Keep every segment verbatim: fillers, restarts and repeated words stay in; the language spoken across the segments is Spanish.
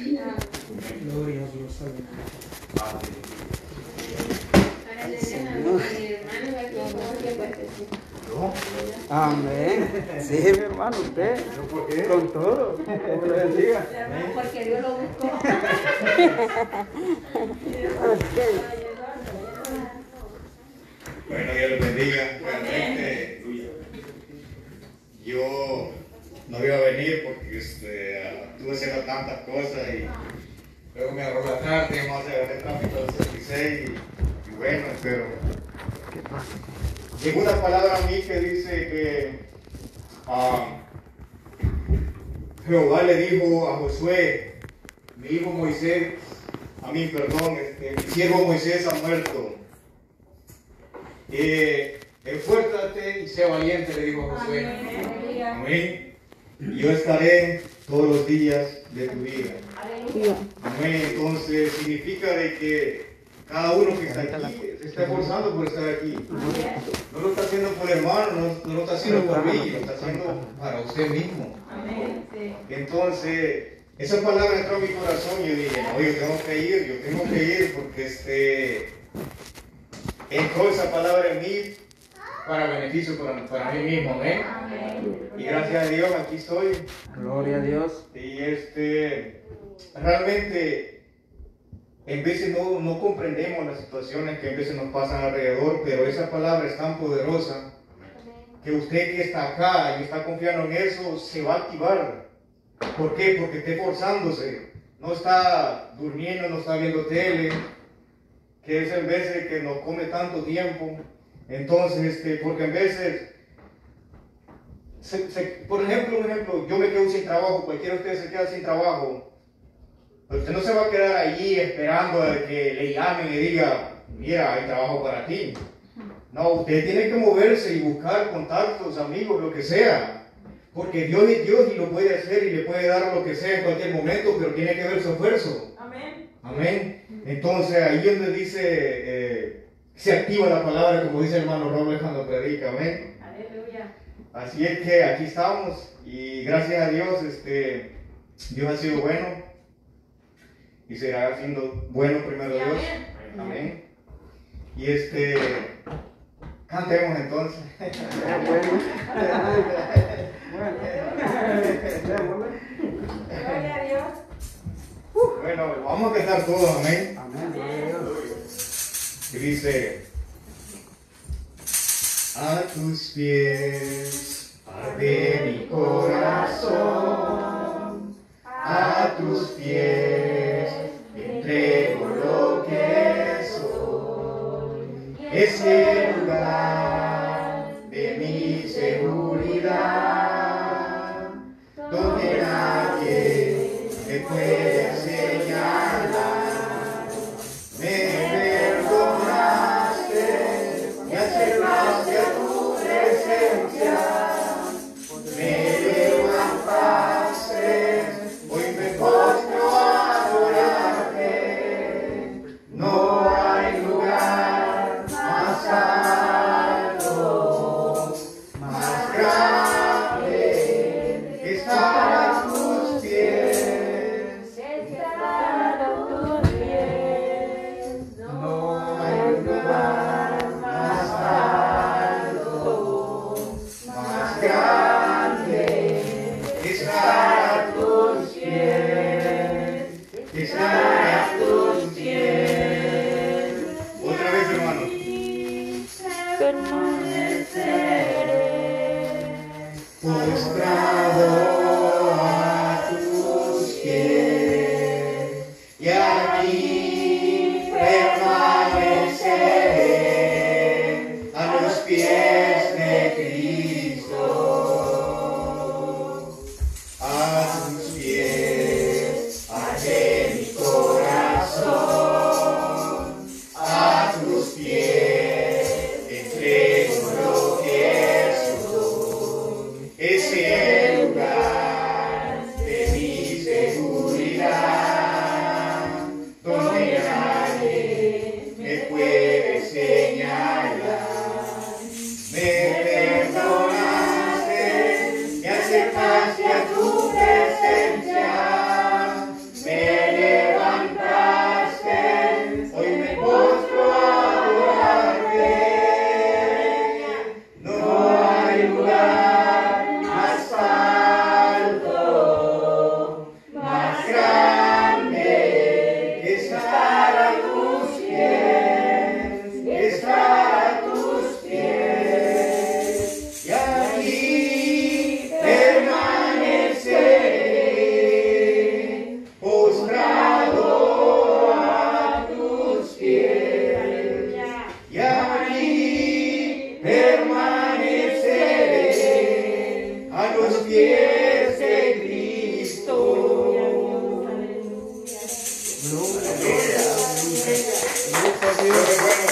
Gloria a Dios. Amén. Sí, mi hermano, usted. ¿Por qué? Con todo. Como lo bendiga. Porque Dios lo buscó. Bueno, Dios los bendiga. Realmente, yo no iba a venir porque este, estuve haciendo tantas cosas y luego me agarró la tarde, más agarré tráfico del sesenta y seis y, y bueno, pero llegó una palabra a mí que dice que ah, Jehová le dijo a Josué, mi hijo Moisés, a mí, perdón, este, mi siervo Moisés ha muerto. Eh, esfuérzate y sea valiente, le dijo a Josué. Amén. Amén. Y yo estaré todos los días de tu vida. Amén. Entonces significa de que cada uno que está aquí se está esforzando por estar aquí. No lo está haciendo por hermano, no, no lo está haciendo por mí, lo está haciendo para usted mismo. Amén. Entonces, esa palabra entró en mi corazón y yo dije, no, yo tengo que ir, yo tengo que ir porque este, entró esa palabra en mí para beneficio para, para mí mismo. Amén. Y gracias a Dios aquí estoy. Gloria a Dios. Y este, realmente, en veces no, no comprendemos las situaciones que en veces nos pasan alrededor, pero esa palabra es tan poderosa que usted que está acá y está confiando en eso, se va a activar. ¿Por qué? Porque está esforzándose. No está durmiendo, no está viendo tele, que es en veces que nos come tanto tiempo. Entonces, este, porque en veces, se, se, por ejemplo, un ejemplo, yo me quedo sin trabajo, cualquiera de ustedes se queda sin trabajo. Pero usted no se va a quedar allí esperando a que le llamen y diga, mira, hay trabajo para ti. No, usted tiene que moverse y buscar contactos, amigos, lo que sea. Porque Dios es Dios y lo puede hacer y le puede dar lo que sea en cualquier momento, pero tiene que ver su esfuerzo. Amén. Amén. Entonces ahí es donde dice, eh, se activa la palabra, como dice el hermano Robert cuando predica. Amén. Aleluya. Así es que aquí estamos y gracias a Dios, este, Dios ha sido bueno. Y será siendo bueno primero Dios. Amén. Amén. Y este, cantemos entonces. Gloria a Dios. Bueno, vamos a cantar todos, amén. Amén. Gloria a Dios. Y dice, a tus pies arde mi corazón, a tus pies entrego lo que soy, ese lugar de mi seguridad, donde nadie me puede señalar. Me perdonaste, me acercaste a tu presencia, me levantaste, hoy me postro a adorarte. No hay lugar más alto, más grande que estar a tus pies. Estar a tus pies. No hay lugar más alto, más grande que estar a tus pies. Que estar a tus pies. Otra vez, hermanos. Postrado a tus pies, y aquí permaneceré a los pies de Cristo. A tus pies arde mi corazón, a tus pies entrego lo que soy, ese lugar de mi seguridad, donde Pero bueno,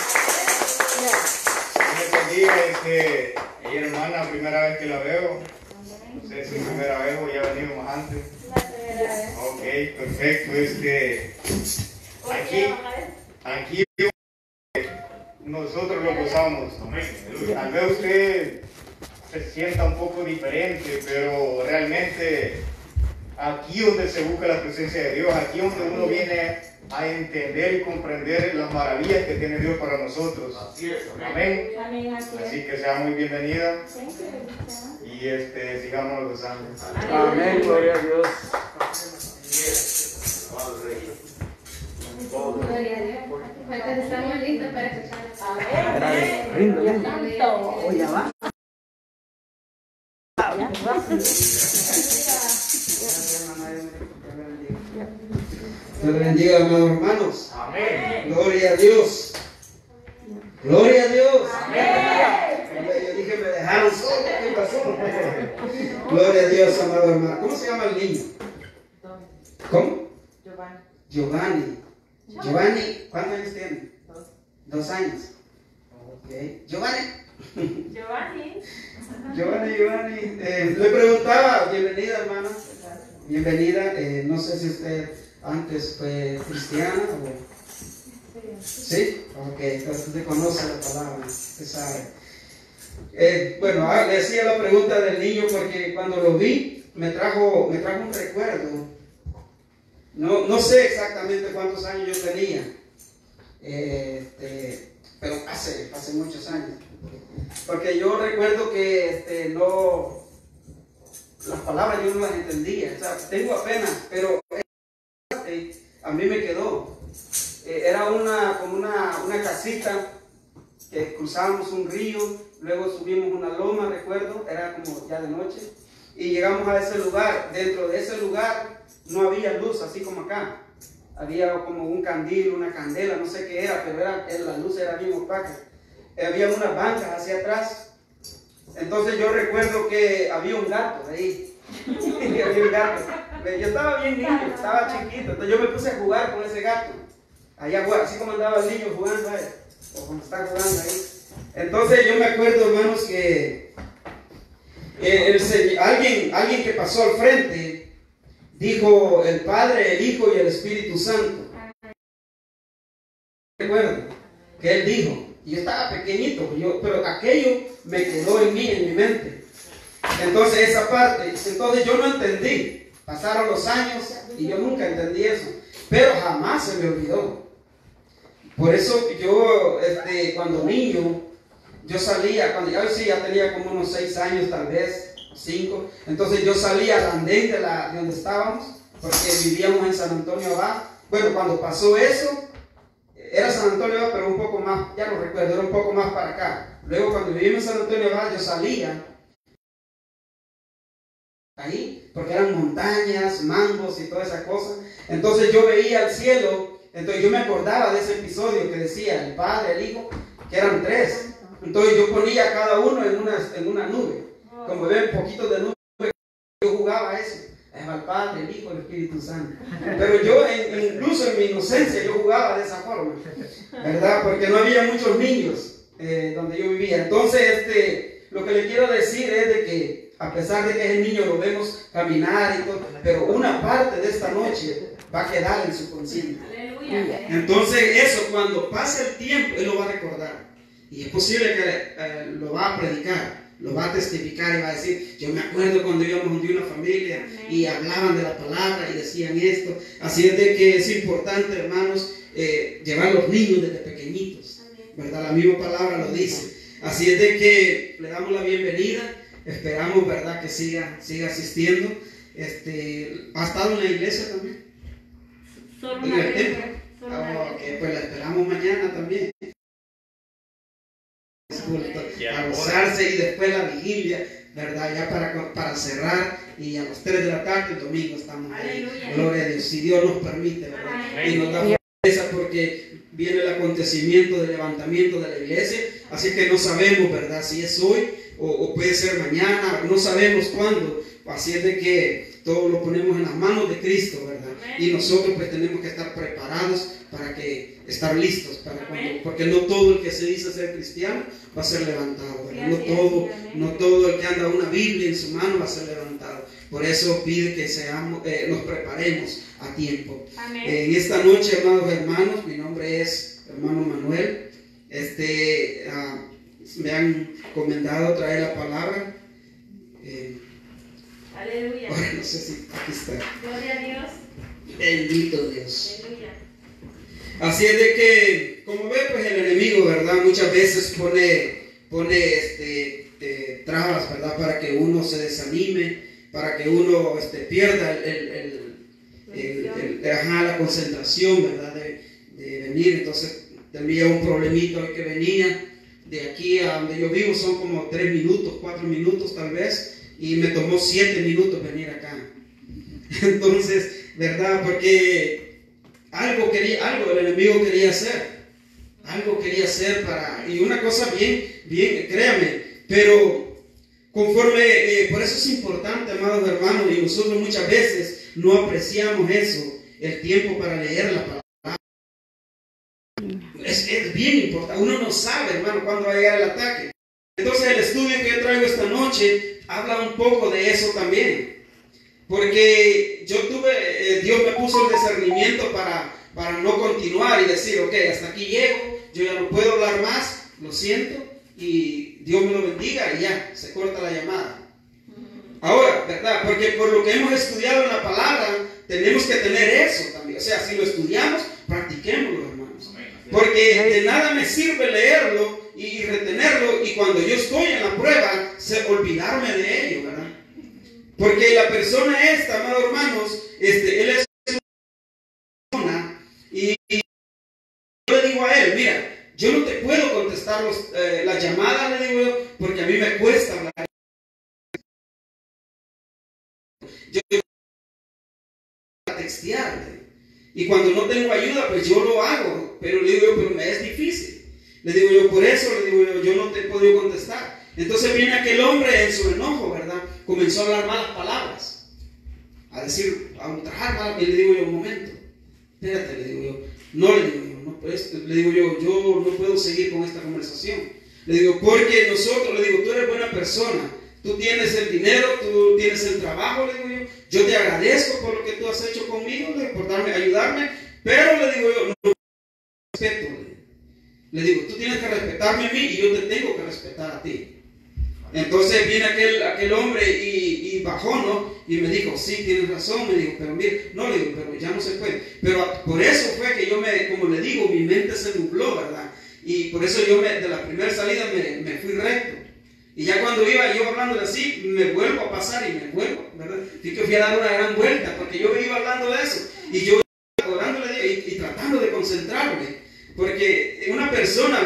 me bendiga, este, ella hermana, primera vez que la veo. No sé si es primera vez o ya venimos antes. Ok, perfecto. Este, aquí, aquí nosotros lo gozamos. Tal vez usted se sienta un poco diferente, pero realmente aquí donde se busca la presencia de Dios, aquí donde uno viene a entender y comprender las maravillas que tiene Dios para nosotros. Amén. Así que sea muy bienvenida y este, sigamos gozando. Amén, gloria a Dios. Gloria a Dios. Pues estamos listos para escuchar. Rindo, rindo. Oh, ya va. Dios les bendiga, amados hermanos. Amén. Gloria a Dios. Gloria a Dios. Amén. Yo dije, me dejaron solo. ¿Qué pasó? Gloria a Dios, amado hermano. ¿Cómo se llama el niño? ¿Cómo? Giovanni. Giovanni. Giovanni, ¿cuántos años tiene? Dos. Dos años. Ok. Giovanni. Giovanni. Giovanni, Giovanni. Eh, le preguntaba, bienvenida, hermana. Bienvenida. Eh, no sé si usted antes fue cristiana o... ¿Sí? Ok, entonces usted conoce la palabra, usted sabe. Eh, bueno, ah, le hacía la pregunta del niño porque cuando lo vi me trajo, me trajo un recuerdo. No, no sé exactamente cuántos años yo tenía, eh, este, pero hace, hace muchos años. Porque yo recuerdo que este, no, las palabras yo no las entendía. O sea, tengo apenas, pero eh, a mí me quedó. Eh, era una, como una, una casita que cruzábamos un río, luego subimos una loma, recuerdo, era como ya de noche, y llegamos a ese lugar. Dentro de ese lugar no había luz, así como acá. Había como un candil, una candela, no sé qué era, pero era, la luz era bien opaca. Eh, había unas bancas hacia atrás. Entonces yo recuerdo que había un gato ahí. Había un gato. Yo estaba bien niño, estaba chiquito, entonces yo me puse a jugar con ese gato. Allá, así como andaba el niño jugando ahí, o como está jugando ahí. Entonces yo me acuerdo, hermanos, que eh, el, alguien, alguien que pasó al frente dijo el Padre, el Hijo y el Espíritu Santo. Recuerdo que él dijo, y yo estaba pequeñito, yo, pero aquello me quedó en mí, en mi mente. Entonces esa parte, entonces yo no entendí. Pasaron los años y yo nunca entendí eso, pero jamás se me olvidó. Por eso yo, este, cuando niño, yo salía, cuando ya, sí, ya tenía como unos seis años tal vez, cinco, entonces yo salía al andén de, la, de donde estábamos, porque vivíamos en San Antonio Abad. Bueno, cuando pasó eso, era San Antonio Abad, pero un poco más, ya no recuerdo, era un poco más para acá. Luego cuando vivimos en San Antonio Abad, yo salía ahí, porque eran montañas, mangos y todas esas cosas. Entonces yo veía el cielo. Entonces yo me acordaba de ese episodio que decía el Padre, el Hijo, que eran tres. Entonces yo ponía a cada uno en una, en una nube. Como ven, poquitos de nube, yo jugaba eso. Es al Padre, el Hijo, el Espíritu Santo. Pero yo, en, incluso en mi inocencia, yo jugaba de esa forma, ¿verdad? Porque no había muchos niños eh, donde yo vivía. Entonces, este, lo que le quiero decir es de que, a pesar de que ese niño lo vemos caminar y todo, pero una parte de esta noche va a quedar en su conciencia. Entonces eso, cuando pase el tiempo, él lo va a recordar. Y es posible que eh, lo va a predicar, lo va a testificar y va a decir, yo me acuerdo cuando íbamos de una familia y hablaban de la palabra y decían esto. Así es de que es importante, hermanos, eh, llevar a los niños desde pequeñitos, ¿verdad? La misma palabra lo dice. Así es de que le damos la bienvenida. Esperamos, ¿verdad?, que siga, siga asistiendo. Este, ¿ha estado en la iglesia también? Solo ¿En una el vez. templo? Solo Ah, una ok, vez. pues la esperamos mañana también. A gozarse y después la vigilia, ¿verdad? Ya para, para cerrar, y a las tres de la tarde el domingo estamos ahí. Aleluya. Gloria a Dios, si Dios nos permite, ¿verdad? Amén. Y nos da fortaleza porque viene el acontecimiento del levantamiento de la iglesia, así que no sabemos, ¿verdad?, si es hoy o, o puede ser mañana, no sabemos cuándo. Así es de que todo lo ponemos en las manos de Cristo, ¿verdad? Y nosotros pues tenemos que estar preparados para que estar listos, para cuando, porque no todo el que se dice ser cristiano va a ser levantado, ¿verdad? No todo, no todo el que anda una Biblia en su mano va a ser levantado. Por eso pide que seamos, eh, nos preparemos a tiempo. Eh, en esta noche, amados hermanos, mi nombre es hermano Manuel. Este, uh, me han encomendado traer la palabra. Eh, Aleluya. Ahora no sé si aquí está. Gloria a Dios. Bendito Dios. Aleluya. Así es de que, como ve, pues el enemigo, ¿verdad? Muchas veces pone, pone este, eh, trabas, ¿verdad? Para que uno se desanime, para que uno este, pierda el, el, el, el, el, ajá, la concentración, ¿verdad? De, de venir. Entonces, tenía un problemito hoy que venía. De aquí a donde yo vivo son como tres minutos, cuatro minutos tal vez. Y me tomó siete minutos venir acá. Entonces, ¿verdad? Porque algo quería, algo el enemigo quería hacer. Algo quería hacer para... Y una cosa bien, bien, créame. Pero conforme... Eh, por eso es importante, amados hermanos, y nosotros muchas veces no apreciamos eso, el tiempo para leer la palabra. Es, es bien importante. Uno no sabe, hermano, cuándo va a llegar el ataque. Entonces el estudio que yo traigo esta noche habla un poco de eso también. Porque yo tuve, eh, Dios me puso el discernimiento para, para no continuar y decir, ok, hasta aquí llego, yo ya no puedo hablar más, lo siento, y Dios me lo bendiga y ya, se corta la llamada. Ahora, ¿verdad? Porque por lo que hemos estudiado en la palabra, tenemos que tener eso también. O sea, si lo estudiamos, practiquémoslo, hermanos. Porque de nada me sirve leerlo y retenerlo y cuando yo estoy en la prueba, se, olvidarme de ello, ¿verdad? Porque la persona esta, amados hermanos, este, él es una persona y, y yo le digo a él, mira, yo no te puedo contestar los, eh, las llamadas, le digo yo, porque a mí me cuesta hablar. Yo tengo que textearte. Y cuando no tengo ayuda, pues yo lo hago. Pero le digo yo, pero me es difícil. Le digo yo, por eso le digo yo, yo no te he podido contestar. Entonces viene aquel hombre en su enojo, ¿verdad? Comenzó a hablar malas palabras. A decir, a ultrajar malas. Y le digo yo, un momento. Espérate, le digo yo. No, le digo yo, no, pues, le digo yo, yo no puedo seguir con esta conversación. Le digo, porque nosotros, le digo, tú eres buena persona. Tú tienes el dinero, tú tienes el trabajo, le digo yo. Yo te agradezco por lo que tú has hecho conmigo, por darme, ayudarme. Pero le digo yo, no respeto. Le digo, tú tienes que respetarme a mí y yo te tengo que respetar a ti. Entonces viene aquel, aquel hombre y, y bajó, ¿no? Y me dijo, sí, tienes razón. Me dijo, pero mire, no, le digo, pero ya no se puede. Pero por eso fue que yo me, como le digo, mi mente se nubló, ¿verdad? Y por eso yo me, de la primera salida me, me fui recto. Y ya cuando iba yo hablando así, me vuelvo a pasar y me vuelvo, ¿verdad? Así que fui a dar una gran vuelta, porque yo iba hablando de eso. Y yo iba orándole y, y tratando de concentrarme. Porque una persona...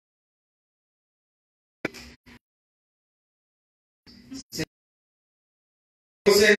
Entonces,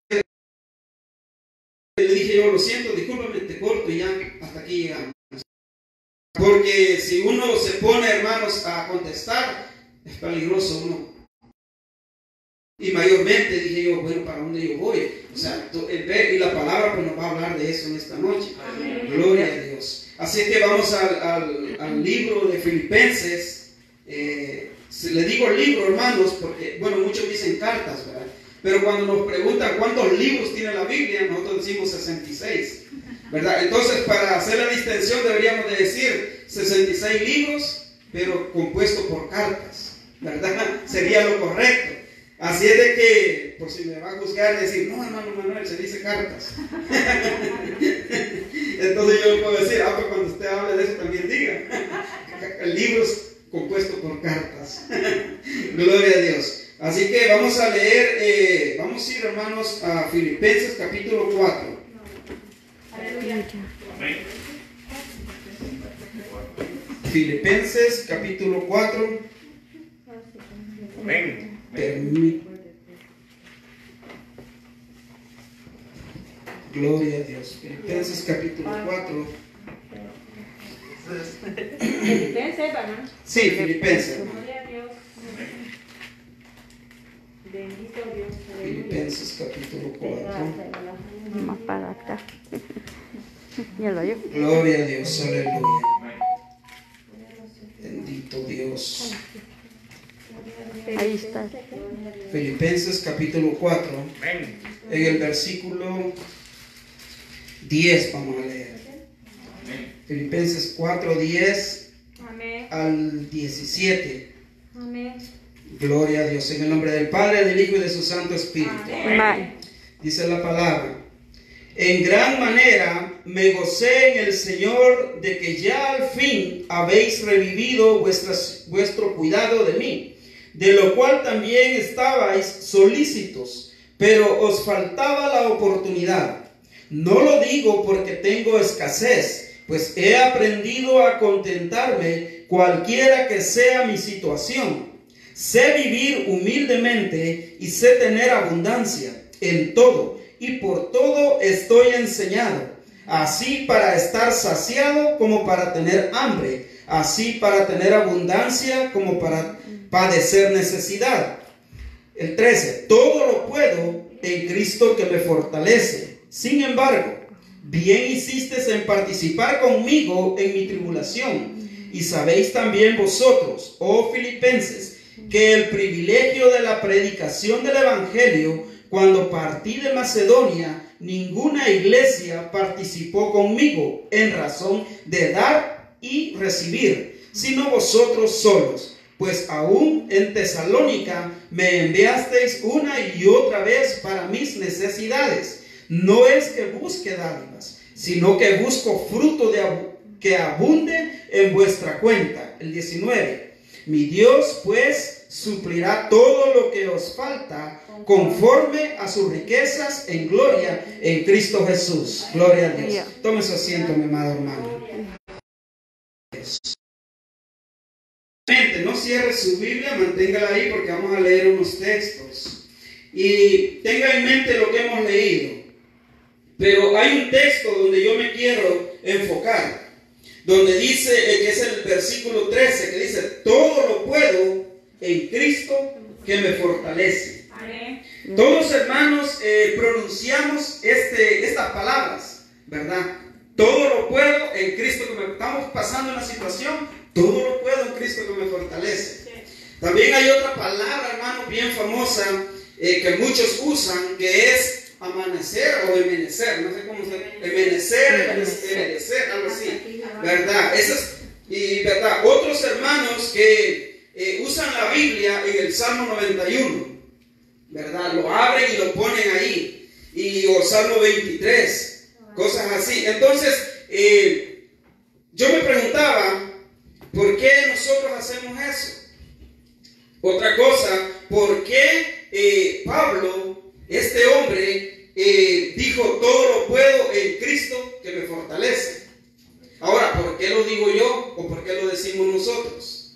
le dije yo, lo siento, discúlpame, te corto y ya hasta aquí llegamos. Porque si uno se pone, hermanos, a contestar, es peligroso uno. Y mayormente dije yo, bueno, ¿para dónde yo voy? O sea, el ver y la palabra pues nos va a hablar de eso en esta noche. Amén. Gloria a Dios. Así que vamos al, al, al libro de Filipenses. Eh, le digo libro, hermanos, porque, bueno, muchos dicen cartas, ¿verdad? Pero cuando nos preguntan cuántos libros tiene la Biblia, nosotros decimos sesenta y seis, ¿verdad? Entonces, para hacer la distinción deberíamos de decir sesenta y seis libros, pero compuestos por cartas, ¿verdad? Sería lo correcto. Así es de que, por si me va a juzgar, decir, no, hermano Manuel, se dice cartas. Entonces yo le puedo decir, ah, pues cuando usted hable de eso también diga. Libros compuestos por cartas. Gloria a Dios. Así que vamos a leer, eh, vamos a ir, hermanos, a Filipenses capítulo cuatro. Aleluya. Filipenses capítulo cuatro. Amén. Permí- Gloria a Dios. Filipenses capítulo cuatro. Filipenses, ¿verdad? Sí, Filipenses. Gloria a Dios. Bendito Dios. Filipenses capítulo cuatro. Más para acá. Ya lo yo. Gloria a Dios, aleluya. Bendito Dios. Ahí está. Filipenses capítulo cuatro. En el versículo diez vamos a leer. Filipenses cuatro, diez Amén. al diecisiete. Amén. Gloria a Dios. En el nombre del Padre, del Hijo y de su Santo Espíritu. Amén. Dice la palabra: en gran manera me gocé en el Señor de que ya al fin habéis revivido vuestras, vuestro cuidado de mí, de lo cual también estabais solícitos, pero os faltaba la oportunidad. No lo digo porque tengo escasez, pues he aprendido a contentarme cualquiera que sea mi situación. Sé vivir humildemente y sé tener abundancia en todo, y por todo estoy enseñado, así para estar saciado como para tener hambre, así para tener abundancia como para padecer necesidad. El trece, todo lo puedo en Cristo que me fortalece. Sin embargo, bien hicisteis en participar conmigo en mi tribulación, y sabéis también vosotros, oh filipenses, que el privilegio de la predicación del Evangelio, cuando partí de Macedonia, ninguna iglesia participó conmigo en razón de dar y recibir, sino vosotros solos. Pues aún en Tesalónica me enviasteis una y otra vez para mis necesidades. No es que busque dádivas, sino que busco fruto de ab- que abunde en vuestra cuenta. El diecinueve. Mi Dios pues suplirá todo lo que os falta conforme a sus riquezas en gloria en Cristo Jesús. Gloria a Dios. Tome su asiento, mi amado hermano. No cierre su Biblia, manténgala ahí porque vamos a leer unos textos. Y tenga en mente lo que hemos leído. Pero hay un texto donde yo me quiero enfocar, donde dice, que es el versículo trece, que dice: todo lo puedo en Cristo que me fortalece. Amén. Todos, hermanos, eh, pronunciamos este, estas palabras, ¿verdad? Todo lo puedo en Cristo que me... Estamos pasando una situación, todo lo puedo en Cristo que me fortalece. También hay otra palabra, hermano, bien famosa, eh, que muchos usan, que es amanecer o emenecer, no sé cómo se... Emenecer, emenecer, algo así, ¿verdad? Esas, y, ¿verdad? Otros hermanos que eh, usan la Biblia en el Salmo noventa y uno, ¿verdad? Lo abren y lo ponen ahí, y o Salmo veintitrés, cosas así. Entonces, eh, yo me preguntaba, ¿por qué nosotros hacemos eso? Otra cosa, ¿por qué eh, Pablo, este hombre, eh, dijo: todo lo puedo en Cristo que me fortalece? Ahora, ¿por qué lo digo yo o por qué lo decimos nosotros?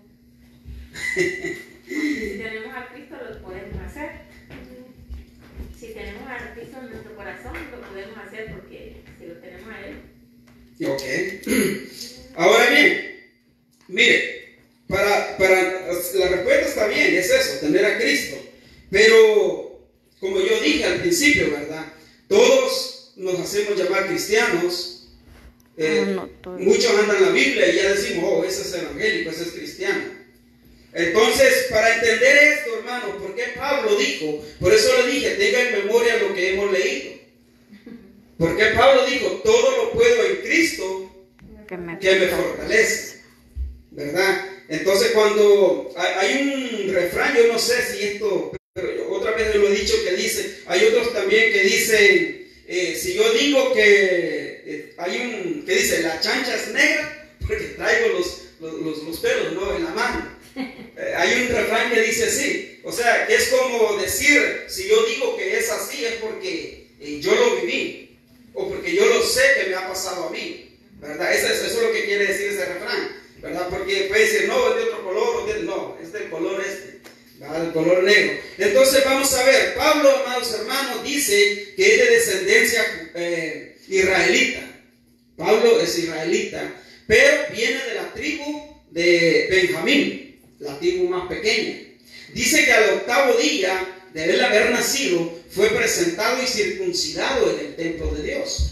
Si tenemos a Cristo, lo podemos hacer. Si tenemos a Cristo en nuestro corazón, lo podemos hacer porque si lo tenemos a Él. Ok. Ahora bien, mire, para, para, la respuesta está bien, es eso, tener a Cristo. Pero, como yo dije al principio, ¿verdad? Todos nos hacemos llamar cristianos. Eh, No, no, muchos andan la Biblia y ya decimos: oh, ese es evangélico, ese es cristiano. Entonces, para entender esto, hermanos, ¿por qué Pablo dijo? Por eso le dije, tenga en memoria lo que hemos leído. ¿Por qué Pablo dijo: todo lo puedo en Cristo que me, que me fortalece? ¿Verdad? Entonces, cuando hay un refrán, yo no sé si esto, pero yo otra vez lo he dicho, que dice, hay otros también que dicen, eh, si yo digo que eh, hay un, que dice, la chancha es negra, porque traigo los, los, los, los pelos, ¿no?, en la mano. Eh, hay un refrán que dice así, o sea, que es como decir, si yo digo que es así, es porque eh, yo lo viví, o porque yo lo sé que me ha pasado a mí, ¿verdad? Eso es, eso es lo que quiere decir ese refrán, ¿verdad? Porque puede decir, no, es de otro color, o de, no, es del color este, ¿verdad? El color negro. Entonces vamos a ver, Pablo, amados hermanos, dice que es de descendencia eh, israelita. Pablo es israelita, pero viene de la tribu de Benjamín, la tribu más pequeña. Dice que al octavo día de él haber nacido, fue presentado y circuncidado en el templo de Dios.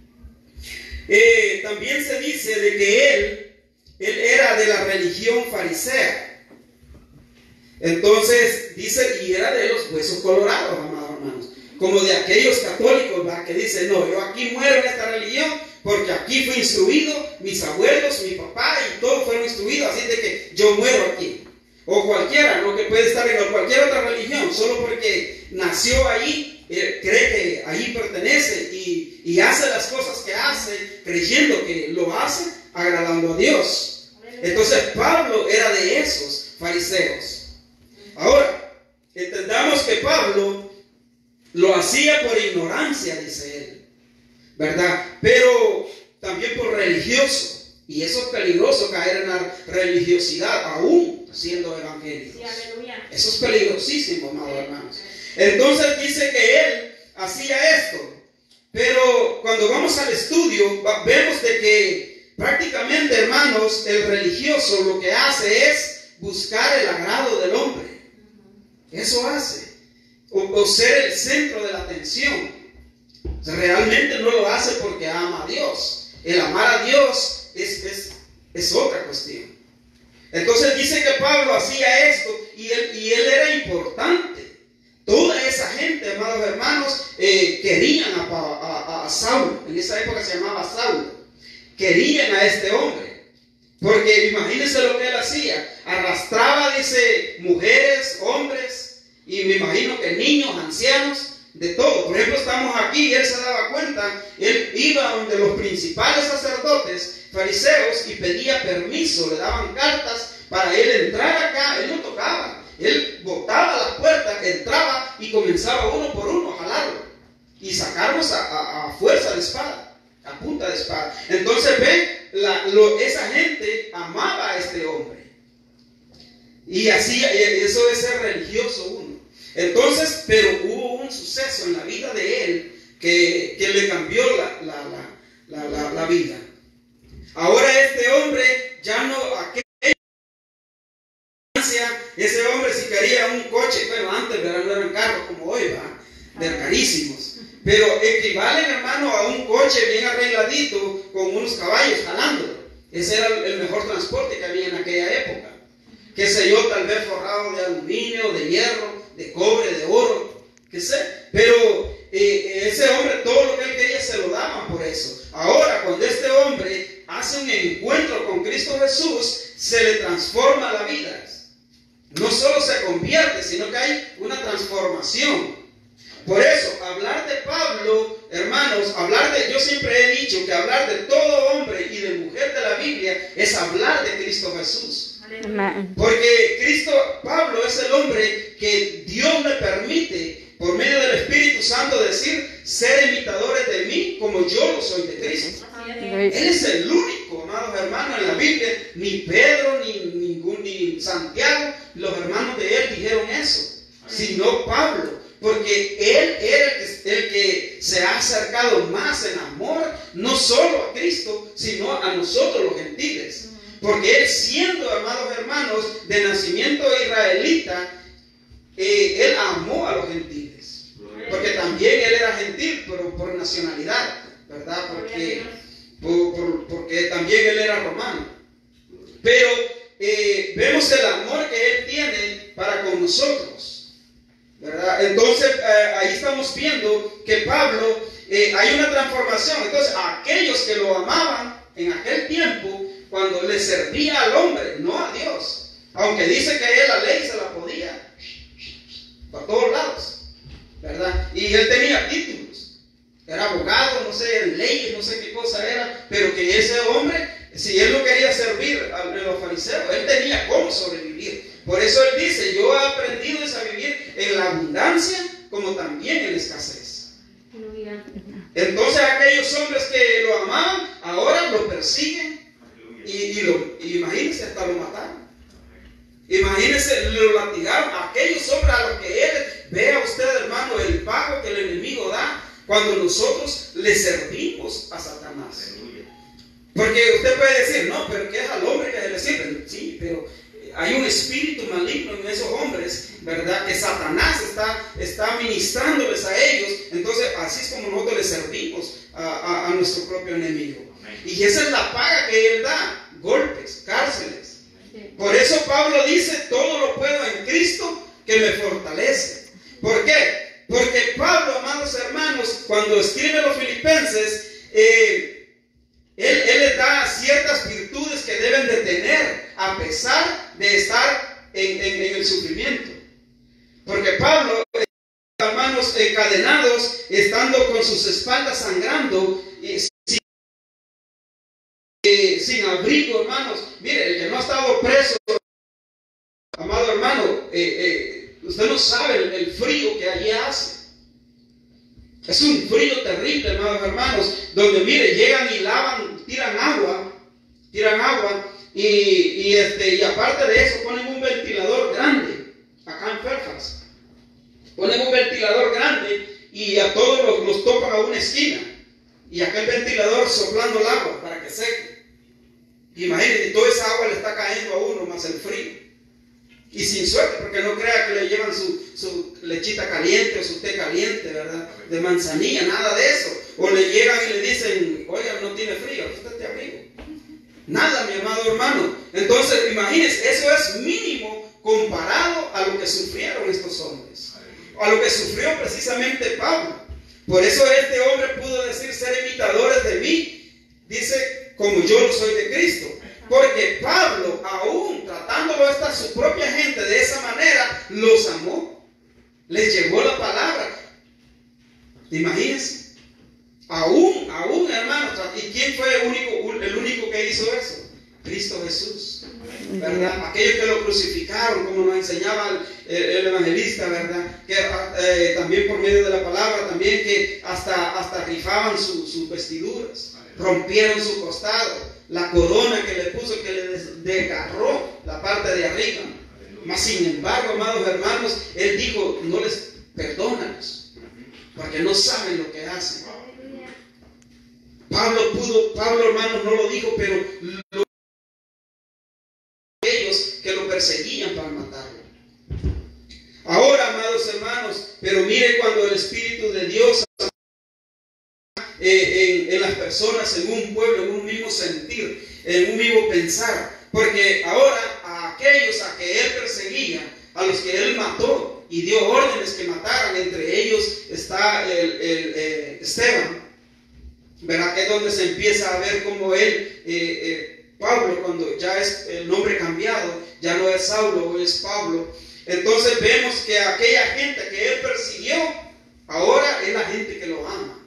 Eh, también se dice de que él, él era de la religión farisea. Entonces dice, y era de los huesos colorados, amados hermanos, como de aquellos católicos, ¿verdad?, que dicen, no, yo aquí muero en esta religión porque aquí fui instruido, mis abuelos, mi papá y todos fueron instruidos, así de que yo muero aquí. O cualquiera, ¿no?, que puede estar en cualquier otra religión, solo porque nació ahí, eh, cree que ahí pertenece y, y hace las cosas que hace, creyendo que lo hace, agradando a Dios. Entonces Pablo era de esos fariseos. Ahora, entendamos que Pablo lo hacía por ignorancia, dice él, ¿verdad? Pero también por religioso. Y eso es peligroso, caer en la religiosidad, aún siendo evangélicos. Sí, aleluya. Eso es peligrosísimo, amados hermanos. Entonces dice que él hacía esto. Pero cuando vamos al estudio, vemos de que prácticamente, hermanos, el religioso lo que hace es buscar el agrado del hombre. Eso hace. O, o ser el centro de la atención. O sea, realmente no lo hace porque ama a Dios. El amar a Dios es, es, es otra cuestión. Entonces dice que Pablo hacía esto y él, y él era importante. Toda esa gente, amados hermanos, eh, querían a, a, a Saulo. En esa época se llamaba Saulo. Querían a este hombre. Porque imagínense lo que él hacía. Arrastraba, dice, mujeres, hombres, y me imagino que niños, ancianos, de todo. Por ejemplo, estamos aquí y él se daba cuenta. Él iba donde los principales sacerdotes, fariseos, y pedía permiso. Le daban cartas para él entrar acá. Él no tocaba. Él botaba las puertas, entraba y comenzaba uno por uno a jalarlo y sacarlos a, a, a fuerza de espada, a punta de espada. Entonces ven, la, lo, esa gente amaba a este hombre y hacía, eso de ser religioso uno. Entonces, pero hubo un suceso en la vida de él que, que le cambió la, la, la, la, la, la vida. Ahora este hombre ya no, aquel ese hombre si quería un coche, bueno, antes ¿verdad?, no eran carros como hoy, ¿verdad?, eran carísimos, pero equivalen, hermano, a un coche bien arregladito con unos caballos jalándolo. Ese era el mejor transporte que había en aquella época, qué sé yo, tal vez forrado de aluminio, de hierro, de cobre, de oro, qué sé, pero eh, ese hombre todo lo que él quería se lo daban por eso. Ahora cuando este hombre hace un encuentro con Cristo Jesús, se le transforma la vida. No solo se convierte, sino que hay una transformación. Por eso, hablar de Pablo, hermanos, hablar de, yo siempre he dicho que hablar de todo hombre y de mujer de la Biblia es hablar de Cristo Jesús. Amén. Porque Cristo, Pablo es el hombre que Dios le permite, por medio del Espíritu Santo, decir, ser imitadores de mí como yo lo soy de Cristo. Él es el único, amados hermanos, en la Biblia. Ni Pedro, ni ningún, ni Santiago, los hermanos de él dijeron eso, sino Pablo, porque él era el que, el que se ha acercado más en amor, no solo a Cristo, sino a nosotros los gentiles. Porque él, siendo, amados hermanos, de nacimiento israelita, eh, él amó a los gentiles, porque también él era gentil, pero por nacionalidad, ¿verdad? Porque, por, por, porque también él era romano. Pero eh, vemos el amor que él tiene para con nosotros, ¿verdad? Entonces eh, ahí estamos viendo que Pablo, eh, hay una transformación. Entonces aquellos que lo amaban en aquel tiempo, cuando le servía al hombre, no a Dios, aunque dice que él la ley se la podía por todos lados, ¿verdad? Y él tenía títulos, era abogado, no sé, en leyes, no sé qué cosa era, pero que ese hombre, si él no quería servir a los fariseos, él tenía cómo sobrevivir. Por eso él dice, yo he aprendido a vivir en la abundancia como también en la escasez. Entonces aquellos hombres que lo amaban, ahora lo persiguen y, y, lo, y imagínense, hasta lo mataron. Imagínense, lo latigaron. Aquellos hombres a los que él, vea usted, hermano, el pago que el enemigo da cuando nosotros le servimos a Satanás. Porque usted puede decir, no, pero que es al hombre que se le sirve. Sí, pero hay un espíritu maligno en esos hombres, ¿verdad? Que Satanás está, está ministrándoles a ellos. Entonces, así es como nosotros le servimos a, a, a nuestro propio enemigo. Y esa es la paga que él da: golpes, cárceles. Por eso Pablo dice: todo lo puedo en Cristo que me fortalece. ¿Por qué? Porque Pablo, amados hermanos, cuando escribe a los filipenses, eh, él, él les da ciertas virtudes que deben de tener a pesar de estar en, en, en el sufrimiento. Porque Pablo, hermanos, encadenados, estando con sus espaldas sangrando, y sin, eh, sin abrigo, hermanos. Mire, el que no ha estado preso, amado hermano, eh, eh, usted no sabe el, el frío que allí hace. Es un frío terrible, hermanos hermanos, donde mire, llegan y lavan, tiran agua, tiran agua, y, y, este, y aparte de eso ponen un ventilador grande, acá en Fairfax. Ponen un ventilador grande y a todos los, los topan a una esquina. Y acá el ventilador soplando el agua para que seque. Imagínense, toda esa agua le está cayendo a uno, más el frío. Y sin suerte, porque no crea que le llevan su, su lechita caliente o su té caliente, ¿verdad? De manzanilla, nada de eso. O le llegan y le dicen: oiga, no tiene frío, usted te abrigo. Nada, mi amado hermano. Entonces, imagínense, eso es mínimo comparado a lo que sufrieron estos hombres. A lo que sufrió precisamente Pablo. Por eso este hombre pudo decir: ser imitadores de mí, dice, como yo lo soy de Cristo. Porque Pablo, aún tratándolo hasta su propia gente de esa manera, los amó, les llevó la palabra. Imagínense, aún, aún, hermanos. ¿Y quién fue el único, el único que hizo eso? Cristo Jesús, ¿verdad? Aquellos que lo crucificaron, como nos enseñaba el, el evangelista, ¿verdad? Que eh, también por medio de la palabra, también que hasta, hasta rifaban su, sus vestiduras, rompieron su costado. La corona que le puso, que le desgarró la parte de arriba. Mas sin embargo, amados hermanos, él dijo: no les perdónanos, porque no saben lo que hacen. Pablo pudo, Pablo hermanos no lo dijo, pero lo, ellos que lo perseguían para matarlo. Ahora, amados hermanos, pero mire cuando el Espíritu de Dios Eh, en, en las personas, en un pueblo, en un mismo sentir, en un mismo pensar. Porque ahora a aquellos a que él perseguía, a los que él mató y dio órdenes que mataran, entre ellos está el, el, eh, Esteban, ¿verdad? Que es donde se empieza a ver como él, eh, eh, Pablo, cuando ya es el nombre cambiado, ya no es Saulo, hoy es Pablo. Entonces vemos que aquella gente que él persiguió, ahora es la gente que lo ama.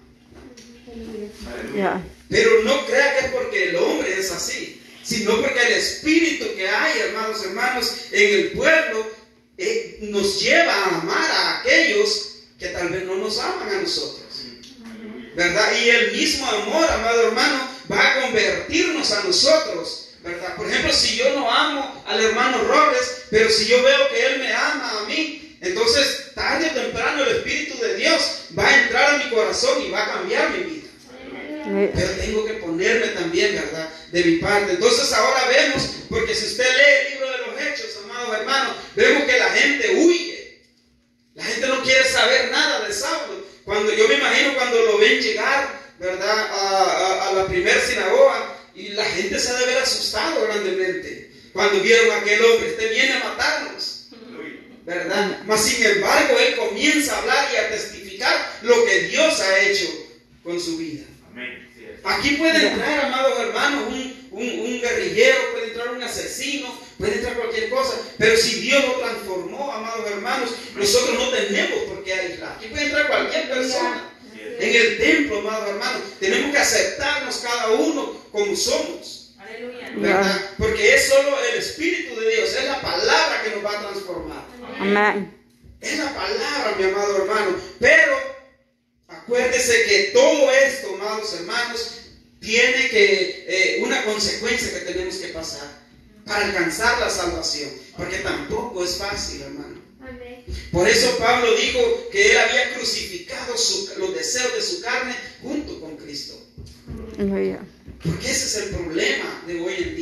Yeah. Pero no crea que es porque el hombre es así, sino porque el espíritu que hay, hermanos, hermanos, en el pueblo eh, nos lleva a amar a aquellos que tal vez no nos aman a nosotros, ¿verdad? Y el mismo amor, amado hermano, va a convertirnos a nosotros, ¿verdad? Por ejemplo, si yo no amo al hermano Robles, pero si yo veo que él me ama a mí, entonces tarde o temprano el Espíritu de Dios va a entrar a mi corazón y va a cambiar mi vida. Pero tengo que ponerme también, ¿verdad?, de mi parte. Entonces ahora vemos, porque si usted lee el libro de los Hechos, amados hermanos, vemos que la gente huye. La gente no quiere saber nada de Saulo. Cuando yo me imagino cuando lo ven llegar, ¿verdad?, a, a, a la primera sinagoga, y la gente se debe haber asustado grandemente cuando vieron a aquel hombre: este viene a matarnos, ¿verdad? Mas sin embargo él comienza a hablar y a testificar lo que Dios ha hecho con su vida. Aquí puede entrar, amados hermanos, un, un, un guerrillero, puede entrar un asesino, puede entrar cualquier cosa, pero si Dios lo transformó, amados hermanos, nosotros no tenemos por qué aislar. Aquí puede entrar cualquier persona. En el templo, amados hermanos, tenemos que aceptarnos cada uno como somos, ¿verdad? Porque es solo el Espíritu de Dios, es la palabra que nos va a transformar. Amén. Es la palabra, mi amado hermano. Pero acuérdese que todo esto, amados hermanos, tiene que eh, una consecuencia que tenemos que pasar para alcanzar la salvación, porque tampoco es fácil, hermano. Por eso Pablo dijo que él había crucificado su, los deseos de su carne junto con Cristo. Porque ese es el problema de hoy en día.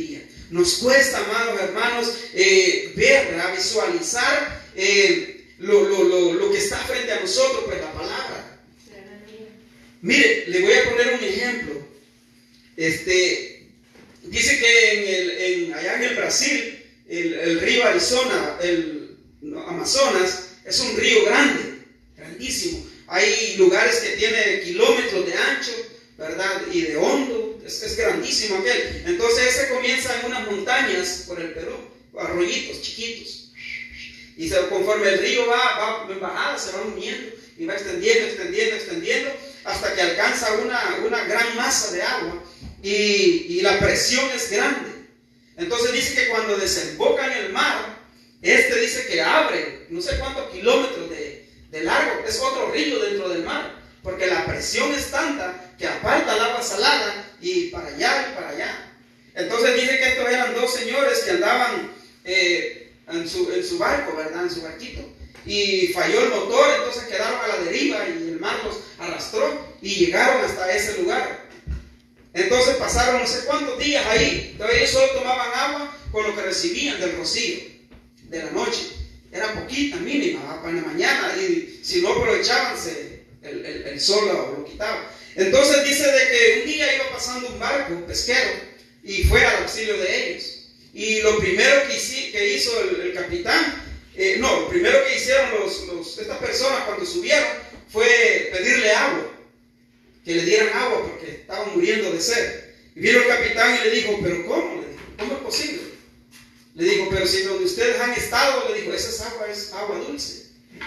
Nos cuesta, amados hermanos, eh, ver, ¿verdad? Visualizar eh, lo, lo, lo, lo que está frente a nosotros, pues la palabra. Mire, le voy a poner un ejemplo. Este, dice que en el, en, allá en el Brasil, el, el río Arizona, el no, Amazonas, es un río grande, grandísimo. Hay lugares que tiene kilómetros de ancho, ¿verdad? Y de hondo, es, es grandísimo aquel. Entonces ese comienza en unas montañas por el Perú, arroyitos chiquitos. Y se, conforme el río va, va en bajada, se va uniendo y va extendiendo, extendiendo, extendiendo, hasta que alcanza una, una gran masa de agua y, y la presión es grande. Entonces dice que cuando desemboca en el mar, este dice que abre no sé cuántos kilómetros de, de largo, es otro río dentro del mar, porque la presión es tanta que aparta el agua salada y para allá y para allá. Entonces dice que estos eran dos señores que andaban eh, en, su, en su barco, ¿verdad? En su barquito. Y falló el motor, entonces quedaron a la deriva y el mar los arrastró y llegaron hasta ese lugar. Entonces pasaron no sé cuántos días ahí. Entonces ellos solo tomaban agua con lo que recibían del rocío de la noche. Era poquita, mínima, para la mañana, y si no aprovechaban, se, el, el, el sol lo, lo quitaba. Entonces dice de que un día iba pasando un barco pesquero y fue al auxilio de ellos. Y lo primero que, hici, que hizo el, el capitán, eh, no, lo primero que hicieron los, los, estas personas cuando subieron fue pedirle agua, que le dieran agua porque estaban muriendo de sed. Y vino el capitán y le dijo, ¿pero cómo? Le dijo, ¿cómo es posible? Le dijo, pero si donde ustedes han estado, le dijo, esa es agua, es agua dulce.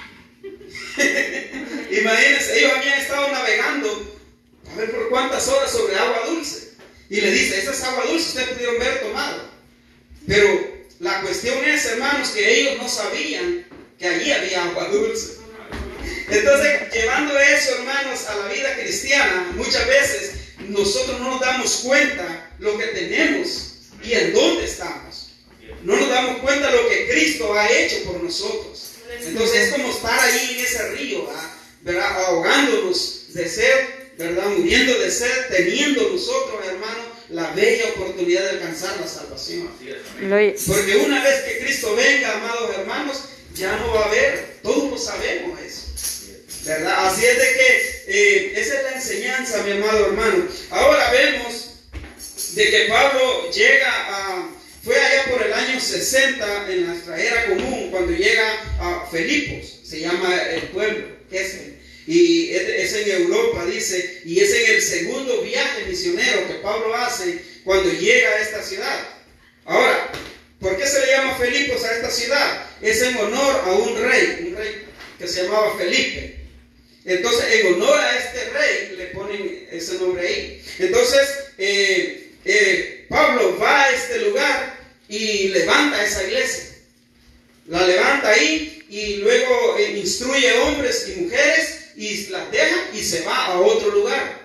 Imagínense, ellos habían estado navegando a ver por cuántas horas sobre agua dulce. Y le dice, esa es agua dulce, ustedes pudieron ver tomado. Pero la cuestión es, hermanos, que ellos no sabían que allí había agua dulce. Entonces, llevando eso, hermanos, a la vida cristiana, muchas veces nosotros no nos damos cuenta lo que tenemos y en dónde estamos. No nos damos cuenta lo que Cristo ha hecho por nosotros. Entonces es como estar ahí en ese río, ¿verdad? Ahogándonos de sed, ¿verdad? Muriendo de sed, teniendo nosotros, hermanos, la bella oportunidad de alcanzar la salvación. Porque una vez que Cristo venga, amados hermanos, ya no va a haber, todos lo sabemos eso, ¿verdad? Así es de que eh, esa es la enseñanza, mi amado hermano. Ahora vemos de que Pablo llega a, fue allá por el año sesenta en nuestra era común, cuando llega a Filipos, se llama el pueblo, Kesel. Y es en Europa, dice, y es en el segundo viaje misionero que Pablo hace cuando llega a esta ciudad. Ahora, ¿por qué se le llama Filipos a esta ciudad? Es en honor a un rey, un rey que se llamaba Felipe. Entonces, en honor a este rey, le ponen ese nombre ahí. Entonces, eh, eh, Pablo va a este lugar y levanta esa iglesia. La levanta ahí y luego eh, instruye hombres y mujeres y las deja y se va a otro lugar.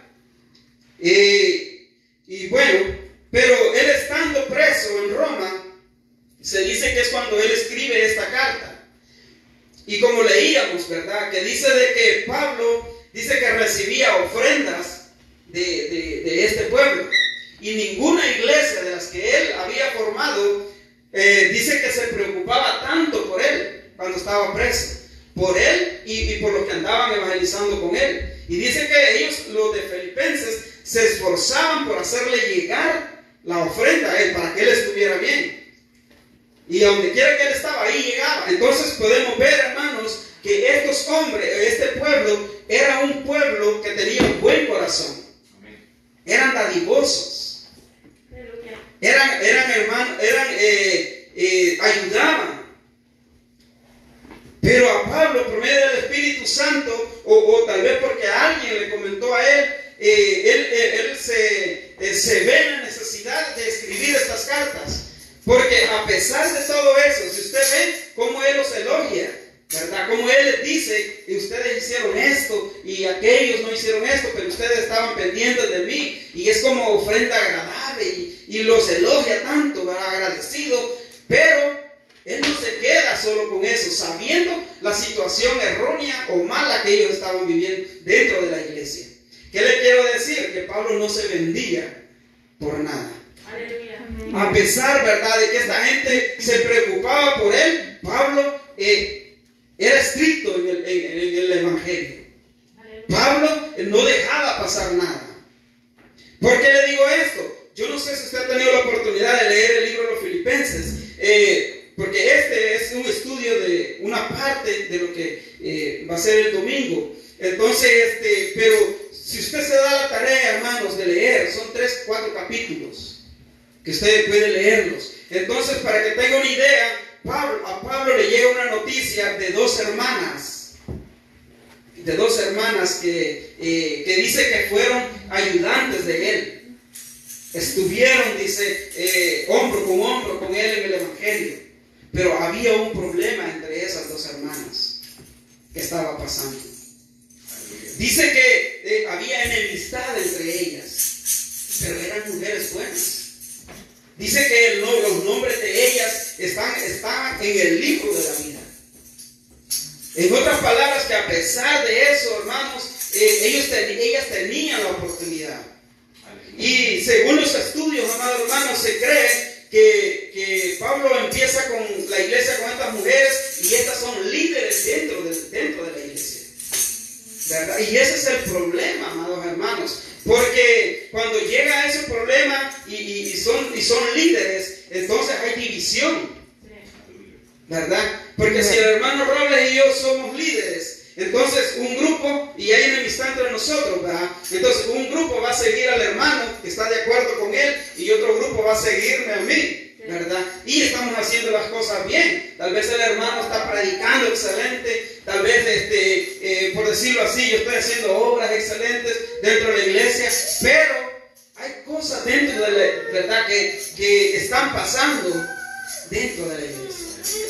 Eh, y bueno, pero él estando preso en Roma, se dice que es cuando él escribe esta carta. Y como leíamos, ¿verdad? Que dice de que Pablo dice que recibía ofrendas de, de, de este pueblo. Y ninguna iglesia de las que él había formado, eh, dice que se preocupaba tanto por él cuando estaba preso. Por él y, y por los que andaban evangelizando con él. Y dice que ellos, los de Filipenses, se esforzaban por hacerle llegar la ofrenda a él para que él estuviera bien. Y a donde quiera que él estaba, ahí llegaba. Entonces podemos ver, hermanos, que estos hombres, este pueblo, era un pueblo que tenía un buen corazón. Eran dadivosos. Eran, eran hermanos, eran, eh, eh, ayudaban. Pero a Pablo, por medio del Espíritu Santo, o, o tal vez porque alguien le comentó a él, eh, él, él, él se, eh, se ve en la necesidad de escribir estas cartas. Porque a pesar de todo eso, si usted ve cómo él los elogia, ¿verdad? Como él les dice, y ustedes hicieron esto, y aquellos no hicieron esto, pero ustedes estaban pendientes de mí, y es como ofrenda agradable, y, y los elogia tanto, ¿verdad? Agradecido, pero él no se queda solo con eso, sabiendo la situación errónea o mala que ellos estaban viviendo dentro de la iglesia. ¿Qué le quiero decir? Que Pablo no se vendía por nada. Aleluya. A pesar, ¿verdad?, de que esta gente se preocupaba por él, Pablo eh, era estricto en el, en, en el evangelio. Pablo no dejaba pasar nada. ¿Por qué le digo esto? Yo no sé si usted ha tenido la oportunidad de leer el libro de los Filipenses, eh, porque este es un estudio de una parte de lo que eh, va a ser el domingo. Entonces, este, pero si usted se da la tarea, hermanos, de leer, son tres, cuatro capítulos que usted puede leerlos. Entonces, para que tenga una idea, Pablo, a Pablo le llega una noticia de dos hermanas, de dos hermanas que, eh, que dice que fueron ayudantes de él. Estuvieron, dice, eh, hombro con hombro con él en el evangelio. Pero había un problema entre esas dos hermanas que estaba pasando. Dice que eh, había enemistad entre ellas, pero eran mujeres buenas. Dice que el, los nombres de ellas están, están en el libro de la vida. En otras palabras, que a pesar de eso, hermanos, eh, ellos ten, ellas tenían la oportunidad. Y según los estudios, amados hermanos, se cree que, que Pablo empieza con la iglesia con estas mujeres y estas son líderes dentro de, dentro de la iglesia, ¿verdad? Y ese es el problema, amados hermanos, porque cuando llega a ese problema y, y, y, son, y son líderes, entonces hay división, ¿verdad? Porque si el hermano Robles y yo somos líderes, entonces un grupo, y hay enemistad entre nosotros, ¿verdad? Entonces un grupo va a seguir al hermano que está de acuerdo con él y otro grupo va a seguirme a mí, ¿verdad? Y estamos haciendo las cosas bien. Tal vez el hermano está predicando excelente, tal vez, este, eh, por decirlo así, yo estoy haciendo obras excelentes dentro de la iglesia, pero hay cosas dentro de la, ¿verdad?, que, que están pasando dentro de la iglesia.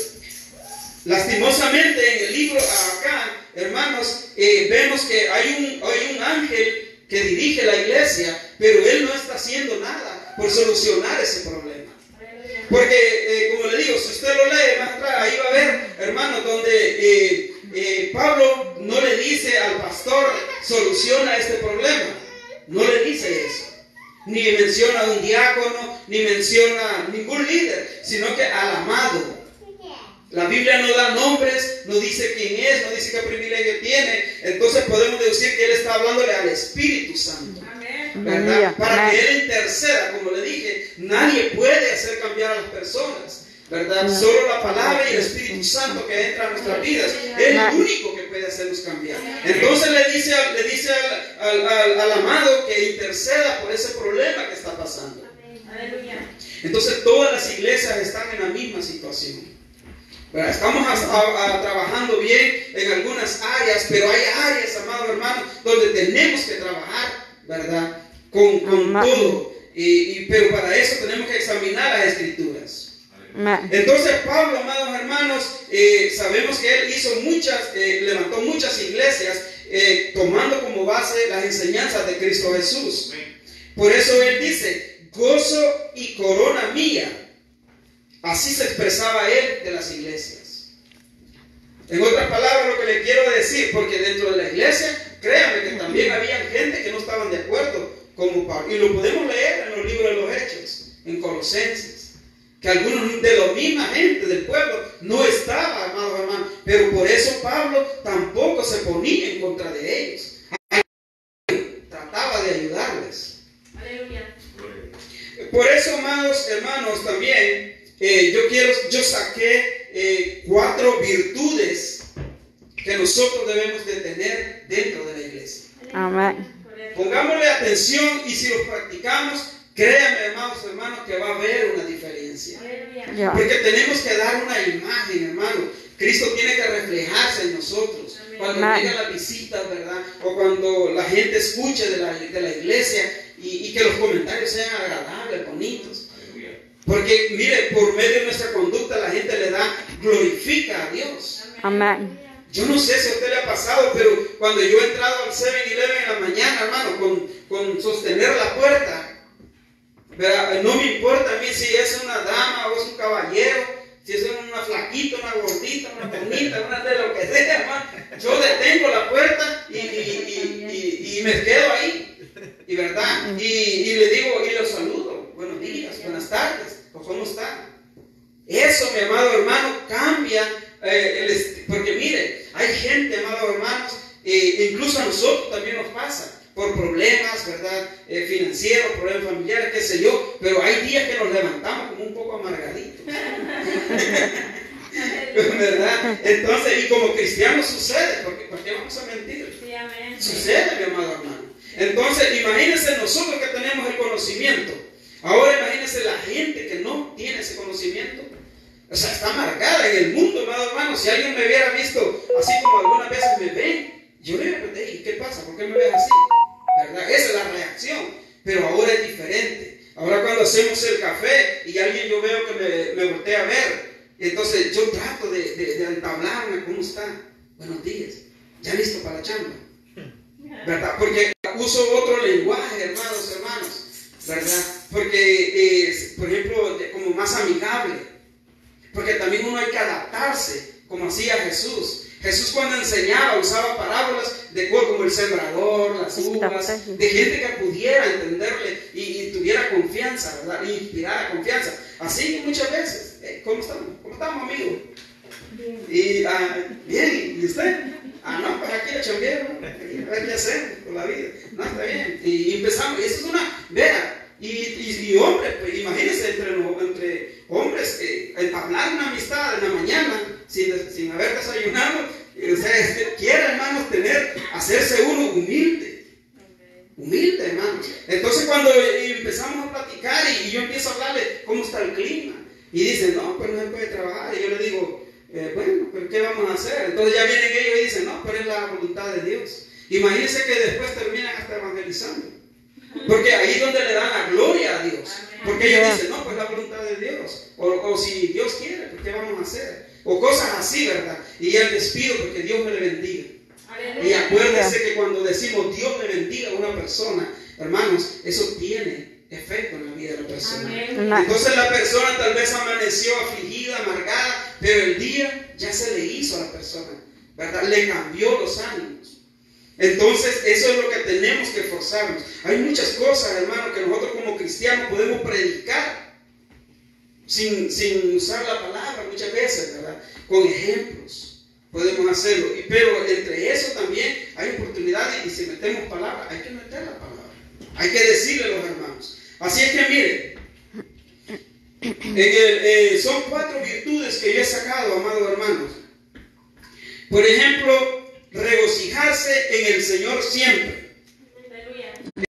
Lastimosamente en el libro acá, hermanos, eh, vemos que hay un, hay un ángel que dirige la iglesia, pero él no está haciendo nada por solucionar ese problema. Porque, eh, como le digo, si usted lo lee más atrás, ahí va a ver, hermanos, donde eh, eh, Pablo no le dice al pastor, soluciona este problema. No le dice eso. Ni menciona a un diácono, ni menciona a ningún líder, sino que al amado. La Biblia no da nombres, no dice quién es, no dice qué privilegio tiene. Entonces podemos deducir que él está hablándole al Espíritu Santo, ¿verdad? Para que él interceda. Como le dije, nadie puede hacer cambiar a las personas, ¿verdad? Solo la palabra y el Espíritu Santo que entra a nuestras vidas es el único que puede hacernos cambiar. Entonces le dice, le dice al, al, al, al amado que interceda por ese problema que está pasando. Entonces todas las iglesias están en la misma situación. Estamos a, a, a, trabajando bien en algunas áreas, pero hay áreas, amados hermanos, donde tenemos que trabajar, ¿verdad? Con, con todo. Y, y, pero para eso tenemos que examinar las Escrituras. Entonces Pablo, amados hermanos, eh, sabemos que él hizo muchas, eh, levantó muchas iglesias, eh, tomando como base las enseñanzas de Cristo Jesús. Por eso él dice, gozo y corona mía. Así se expresaba él de las iglesias. En otras palabras, lo que le quiero decir, porque dentro de la iglesia, créanme que también había gente que no estaban de acuerdo como Pablo. Y lo podemos leer en los libros de los Hechos, en Colosenses, que algunos de la misma gente del pueblo no estaban, amados hermanos, pero por eso Pablo tampoco se ponía en contra de ellos. Trataba de ayudarles. Aleluya. Por eso, amados hermanos, también Eh, yo quiero, yo saqué eh, cuatro virtudes que nosotros debemos de tener dentro de la iglesia. Amén. Pongámosle atención y si los practicamos, créanme, amados hermanos, que va a haber una diferencia. Yeah. Porque tenemos que dar una imagen, hermano. Cristo tiene que reflejarse en nosotros. Cuando vengan las visitas, ¿verdad? O cuando la gente escuche de la, de la iglesia y, y que los comentarios sean agradables, bonitos. Porque, mire, por medio de nuestra conducta la gente le da, glorifica a Dios. Amén. Yo no sé si a usted le ha pasado, pero cuando yo he entrado al seven eleven en la mañana, hermano, con, con sostener la puerta, ¿verdad? No me importa a mí si es una dama o es un caballero, si es una flaquita, una gordita, una bonita, una de lo que sea, hermano. Yo detengo la puerta y, y, y, y, y me quedo ahí, y verdad, y, y le digo, y lo saludo, buenos días, buenas tardes. tardes, o cómo está. Eso, mi amado hermano, cambia, eh, el, porque mire, hay gente, amados hermanos, eh, incluso a nosotros también nos pasa, por problemas, ¿verdad? Eh, financieros, problemas familiares, qué sé yo, pero hay días que nos levantamos como un poco amargaditos. ¿Verdad? Entonces, y como cristianos sucede, porque ¿por qué vamos a mentir? Sí, amén. Sucede, mi amado hermano. Entonces, imagínense nosotros que tenemos el conocimiento. Ahora imagínense la gente que no tiene ese conocimiento. O sea, está marcada en el mundo, amado hermano. Si alguien me hubiera visto así como algunas veces me ven, yo le hubiera preguntado, ¿y qué pasa? ¿Por qué me ves así? ¿Verdad? Esa es la reacción. Pero ahora es diferente. Ahora cuando hacemos el café y alguien yo veo que me, me voltea a ver, entonces yo trato de, de, de entablarme. ¿Cómo está? Buenos días. ¿Ya listo para la chamba? ¿Verdad? Porque uso otro lenguaje, hermanos, hermanos. ¿Verdad? Porque, eh, por ejemplo, como más amigable. Porque también uno hay que adaptarse, como hacía Jesús. Jesús cuando enseñaba usaba parábolas de como el sembrador, las uvas, de gente que pudiera entenderle y, y tuviera confianza, ¿verdad? Y inspirara confianza. Así muchas veces. Eh, ¿Cómo estamos? ¿Cómo estamos, amigos? Bien. Y, ah, bien, ¿y usted? Ah, no, pues aquí la chambearon, a ver qué hacemos con la vida. No, está bien. Y empezamos, y eso es una, vea, y, y, y hombres, pues imagínense entre, entre hombres, eh, entablar una amistad en la mañana, sin, sin haber desayunado, o sea, este, quiere, hermanos, tener, hacerse uno humilde. Humilde, hermanos. Entonces cuando empezamos a platicar y, y yo empiezo a hablarle cómo está el clima, y dicen, no, pues no se puede trabajar, y yo le digo, Eh, bueno, pero ¿qué vamos a hacer? Entonces ya vienen ellos y dicen, no, pero es la voluntad de Dios. Imagínense que después terminan hasta evangelizando. Porque ahí es donde le dan la gloria a Dios. Porque ellos dicen, no, pues la voluntad de Dios. O, o si Dios quiere, pues ¿qué vamos a hacer? O cosas así, ¿verdad? Y el despido, porque Dios me le bendiga. Y acuérdense que cuando decimos Dios me bendiga a una persona, hermanos, eso tiene efecto en la vida de la persona. Amén. Entonces la persona tal vez amaneció afligida, amargada, pero el día ya se le hizo a la persona, ¿verdad? Le cambió los ánimos. Entonces eso es lo que tenemos que esforzarnos. Hay muchas cosas, hermano, que nosotros como cristianos podemos predicar sin, sin usar la palabra muchas veces, ¿verdad? Con ejemplos podemos hacerlo. Pero entre eso también hay oportunidades, y si metemos palabra, hay que meter la palabra. Hay que decirle a los hermanos. Así es que miren, en el, eh, son cuatro virtudes que yo he sacado, amados hermanos. Por ejemplo, regocijarse en el Señor siempre. Aleluya.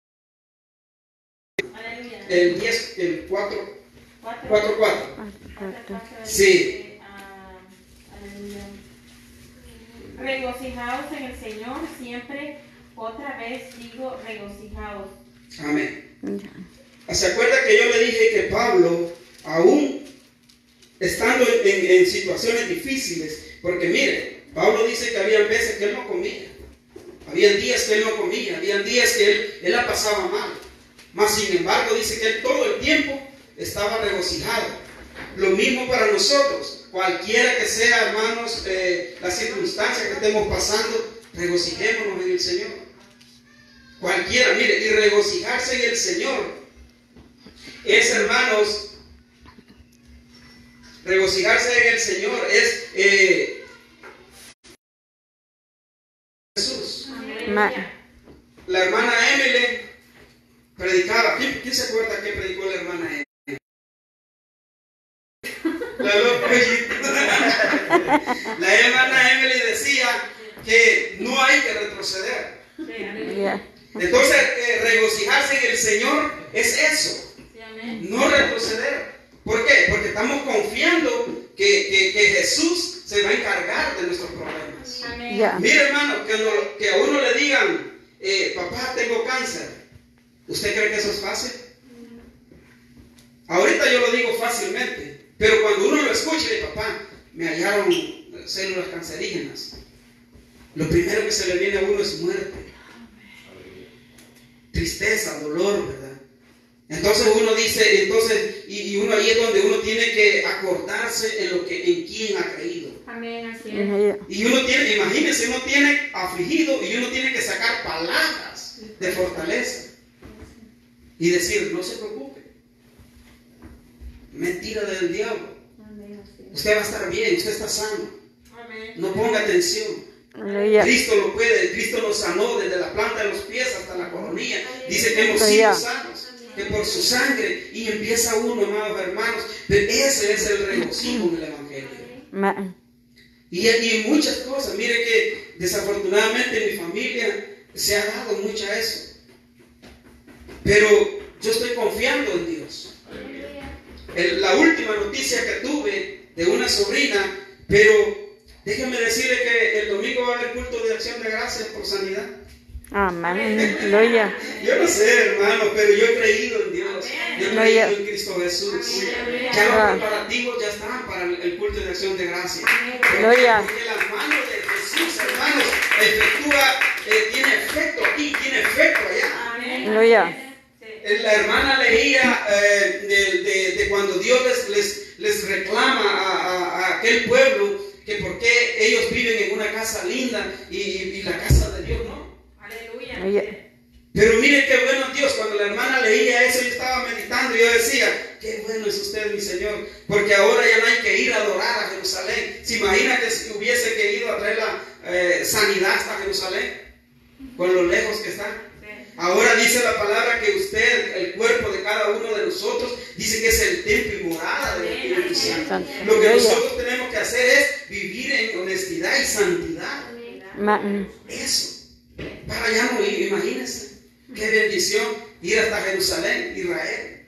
Aleluya. El diez, el cuatro, cuatro, cuatro. Sí. Aleluya. Regocijaos en el Señor siempre. Otra vez digo, regocijaos. Amén. ¿Se acuerda que yo le dije que Pablo, aún estando en, en, en situaciones difíciles, porque mire, Pablo dice que había veces que él no comía, había días que él no comía, había días que él, él la pasaba mal, mas sin embargo dice que él todo el tiempo estaba regocijado. Lo mismo para nosotros, cualquiera que sea, hermanos, eh, la circunstancia que estemos pasando, regocijémonos en el Señor. Cualquiera, mire, y regocijarse en el Señor es, hermanos, regocijarse en el Señor es eh, Jesús. Ma- La hermana Emily predicaba. ¿Quién, quién se acuerda que predicó la hermana Emily? La, la hermana Emily decía que no hay que retroceder. Yeah. Entonces, eh, regocijarse en el Señor es eso, no retroceder. ¿Por qué? Porque estamos confiando que, que, que Jesús se va a encargar de nuestros problemas. Yeah. Mire, hermano, que, no, que a uno le digan, eh, papá, tengo cáncer. ¿Usted cree que eso es fácil? Ahorita yo lo digo fácilmente, pero cuando uno lo escucha, de papá, me hallaron células cancerígenas, lo primero que se le viene a uno es muerte. Tristeza, dolor, ¿verdad? Entonces uno dice, entonces, y, y uno ahí es donde uno tiene que acordarse en lo que, en quién ha creído. Amén, así es. Yeah. Y uno tiene, imagínense, uno tiene afligido y uno tiene que sacar palabras de fortaleza y decir, no se preocupe, Mentira del diablo. Amén, así es. Usted va a estar bien, usted está sano. Amén. No ponga atención. Aleluya. Cristo lo puede, Cristo nos sanó desde la planta de los pies hasta la coronilla. Dice que hemos Aleluya. sido sanos, que por su sangre, y empieza uno, amados hermanos, pero ese es el regocijo del Evangelio. Ma- Y, y muchas cosas, mire que desafortunadamente en mi familia se ha dado mucho a eso. Pero yo estoy confiando en Dios. El- la última noticia que tuve de una sobrina, pero déjeme decirle que el domingo va a haber culto de acción de gracias por sanidad. Amén. Aleluya. Yo no sé, hermano, pero yo he creído en Dios. Yo he Aleluya. creído en Cristo Jesús. Aleluya. Ya los Ah. preparativos ya están para el, el culto de acción de gracias. Aleluya. Porque la mano de Jesús, hermanos, efectúa, eh, tiene efecto aquí, tiene efecto allá. Amén. Aleluya. Eh, La hermana leía eh, de, de- de cuando Dios les, les, les reclama a, a- a aquel pueblo que por qué ellos viven en una casa linda y, y la casa de Dios no. Aleluya. Aleluya. Pero mire qué bueno Dios, cuando la hermana leía eso, yo estaba meditando y yo decía, qué bueno es usted, mi Señor, porque ahora ya no hay que ir a adorar a Jerusalén. ¿Se imagina que si hubiese que ir a traer la eh, sanidad hasta Jerusalén? Con lo lejos que está. Ahora dice la palabra que usted, el cuerpo de cada uno de nosotros, dice que es el templo y morada del Espíritu Santo. Santo. Lo que Aleluya. nosotros tenemos que hacer es vivir en honestidad y santidad. Ma- Eso. Para allá no ir, imagínense. Qué bendición ir hasta Jerusalén, Israel.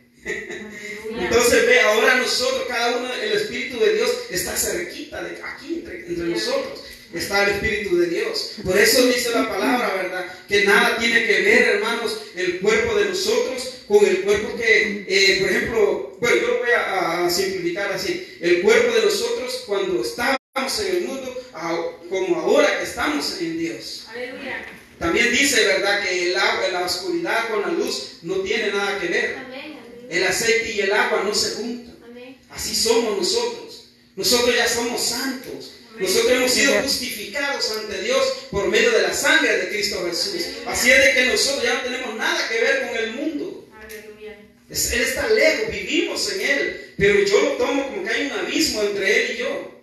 Entonces ve, ahora nosotros, cada uno, el Espíritu de Dios está cerquita de aquí, entre, entre nosotros. Está el Espíritu de Dios. Por eso dice la palabra, ¿verdad? Que nada tiene que ver, hermanos, el cuerpo de nosotros con el cuerpo que, eh, por ejemplo, bueno, yo lo voy a, a simplificar así. El cuerpo de nosotros cuando estábamos en el mundo, a, como ahora que estamos en Dios. Aleluya. También dice, ¿verdad?, que el agua, la oscuridad con la luz no tiene nada que ver. El aceite y el agua no se juntan. Así somos nosotros. Nosotros ya somos santos. Nosotros hemos sido justificados ante Dios por medio de la sangre de Cristo Jesús. Así es de que nosotros ya no tenemos nada que ver con el mundo. Aleluya. Es- Él está lejos, vivimos en Él. Pero yo lo tomo como que hay un abismo entre Él y yo.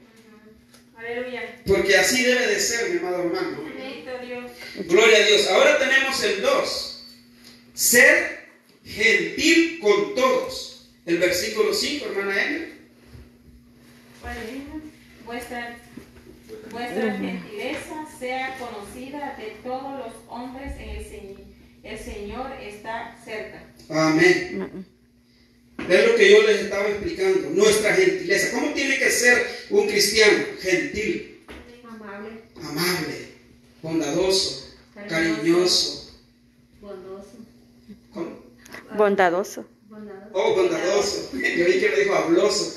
Aleluya. Porque así debe de ser, mi amado hermano. Bendito Dios. Gloria a Dios. Ahora tenemos el dos. Ser gentil con todos. El versículo cinco, hermana Emma. ¿Cuál es? Vuestra, vuestra gentileza sea conocida de todos los hombres en el Señor. El Señor está cerca. Amén. Es lo que yo les estaba explicando. Nuestra gentileza. ¿Cómo tiene que ser un cristiano? Gentil, Amable, amable, bondadoso, cariñoso. bondoso, ¿Cómo? Bondadoso. bondadoso. Oh, bondadoso. Yo vi que me dijo habloso.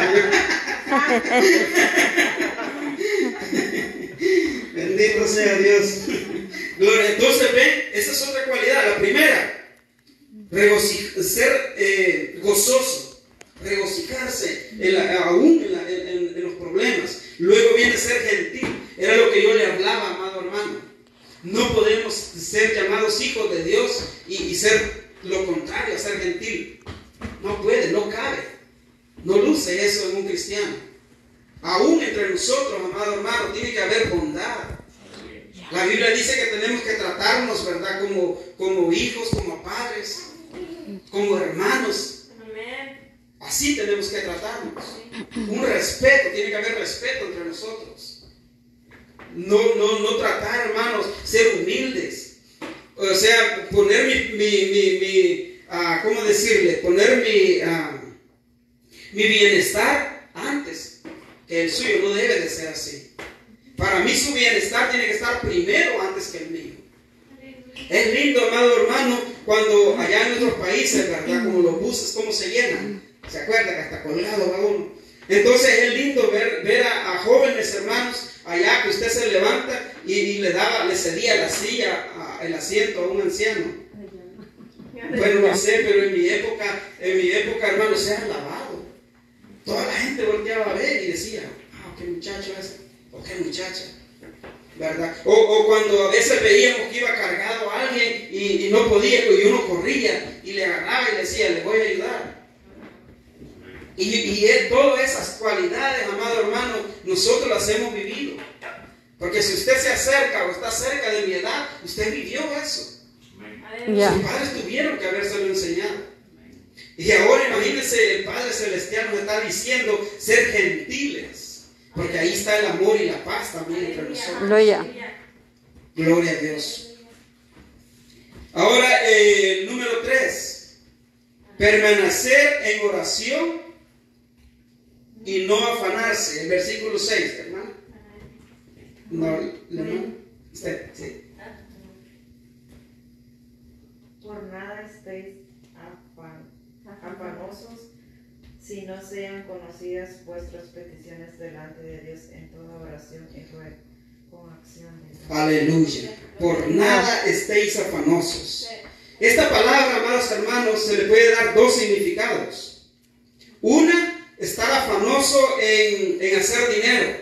Bendito sea Dios. Gloria. Entonces, ven, esa es otra cualidad. La primera, regoci- ser eh, gozoso, regocijarse en la- aún en, la- en- en- en los problemas. Luego viene ser gentil. Era lo que yo le hablaba, amado hermano. No podemos ser llamados hijos de Dios y, y ser lo contrario a ser gentil. No puede, no cabe. No luce eso en un cristiano. Aún entre nosotros, amado hermano, tiene que haber bondad. La Biblia dice que tenemos que tratarnos, ¿verdad? Como, como hijos, como padres, como hermanos. Amén. Así tenemos que tratarnos. Un respeto, tiene que haber respeto entre nosotros. No, no, no tratar, hermanos, ser humildes. O sea, poner mi, mi, mi, mi ah, ¿cómo decirle? Poner mi, ah, mi bienestar antes que el suyo. No debe de ser así. Para mí su bienestar tiene que estar primero antes que el mío. Es lindo, amado hermano, cuando allá en nuestros países, ¿verdad? Como los buses, cómo se llenan. ¿Se acuerda que hasta colgado va uno? Entonces es lindo ver, ver a, a jóvenes hermanos allá que usted se levanta y, y le daba, le cedía la silla, a, el asiento a un anciano. Bueno, no sé, pero en mi época, en mi época, hermano, se han lavado. Toda la gente volteaba a ver y decía, ah, qué muchacho es, o qué muchacha, ¿verdad? O, o cuando a veces veíamos que iba cargado a alguien y, y no podía, y uno corría y le agarraba y le decía, le voy a ayudar. Y, y él, todas esas cualidades, amado hermano, nosotros las hemos vivido. Porque si usted se acerca o está cerca de mi edad, usted vivió eso. Ya. Sus padres tuvieron que habérselo enseñado. Y ahora imagínense, el Padre Celestial nos está diciendo ser gentiles. Porque ahí está el amor y la paz también entre nosotros. Gloria. Gloria a Dios. Ahora, eh, el número tres. Permanecer en oración y no afanarse. El versículo seis, hermano. No, hermano. Usted, sí. Por nada estéis afan- afanosos, si no sean conocidas vuestras peticiones delante de Dios en toda oración y ruego, con acción de gracias. Aleluya. Por nada estéis afanosos. Esta palabra, amados hermanos, se le puede dar dos significados. Una, estar afanoso en, en hacer dinero.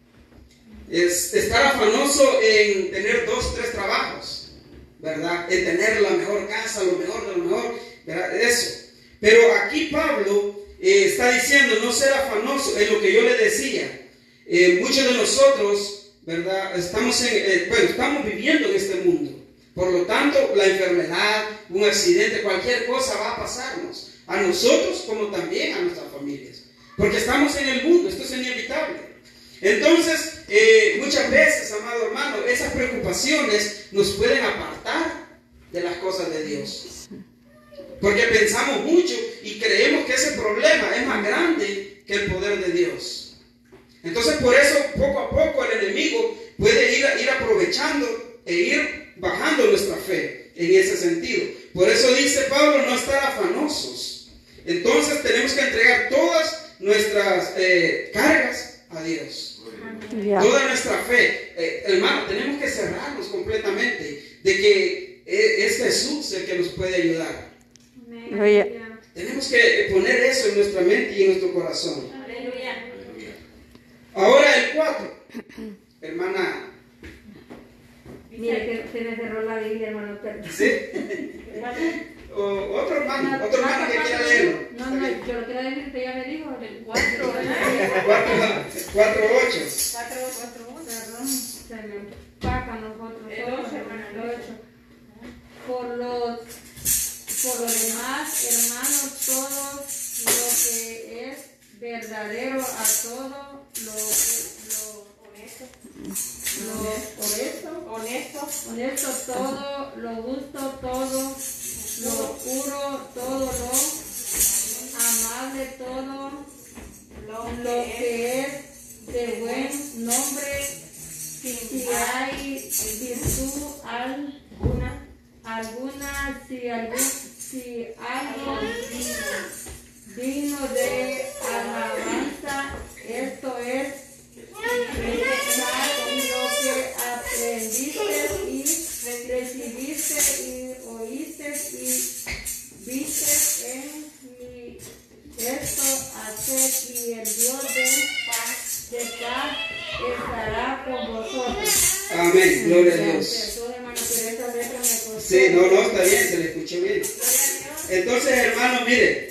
Es estar afanoso en tener dos, tres trabajos, ¿verdad? En tener la mejor casa, lo mejor de lo mejor, ¿verdad? Eso. Pero aquí Pablo eh, está diciendo no ser afanoso, es lo que yo le decía. Eh, muchos de nosotros, ¿verdad? Estamos, en, eh, bueno, estamos viviendo en este mundo. Por lo tanto, la enfermedad, un accidente, cualquier cosa va a pasarnos. A nosotros como también a nuestras familias. Porque estamos en el mundo, esto es inevitable. Entonces, eh, muchas veces, amado hermano, esas preocupaciones nos pueden apartar de las cosas de Dios. Porque pensamos mucho y creemos que ese problema es más grande que el poder de Dios. Entonces, por eso, poco a poco, el enemigo puede ir, ir aprovechando e ir bajando nuestra fe en ese sentido. Por eso dice Pablo, no estar afanosos. Entonces, tenemos que entregar todas nuestras eh, cargas a Dios. Ya. Toda nuestra fe, eh, hermano, tenemos que cerrarnos completamente de que es Jesús el que nos puede ayudar. Gloria. Tenemos que poner eso en nuestra mente y en nuestro corazón. Aleluya. Ahora el cuatro, hermana. Mire que se me cerró la Biblia, hermano. ¿Sí? O, otro hermano, otro hermano que quiera leerlo. No, no, yo lo quiero decir que ya me dijo, el cuatro. cuatro ocho. Cuatro, cuatro, uno. Perdón, se me empaca nosotros. El todos, ocho, hermano, el el ocho. Por los, por lo demás, hermanos, todo lo que es verdadero a todo lo, lo Honesto. lo honesto, Honesto. honesto todo, lo justo todo, lo puro todo, lo amable todo, Lo lo que que es de buen nombre, si hay virtud alguna, alguna, si algún, si algo digno de alabanza, esto es pensar lo que aprendiste y recibiste y oíste y viste en mi esto hacer, y el Dios de paz, de paz estará con vosotros. Amén, gloria a Dios. Perdón, hermano, pero esa letra me costó. Sí, no, no, está bien, se le escuchó bien. Entonces, hermano, mire,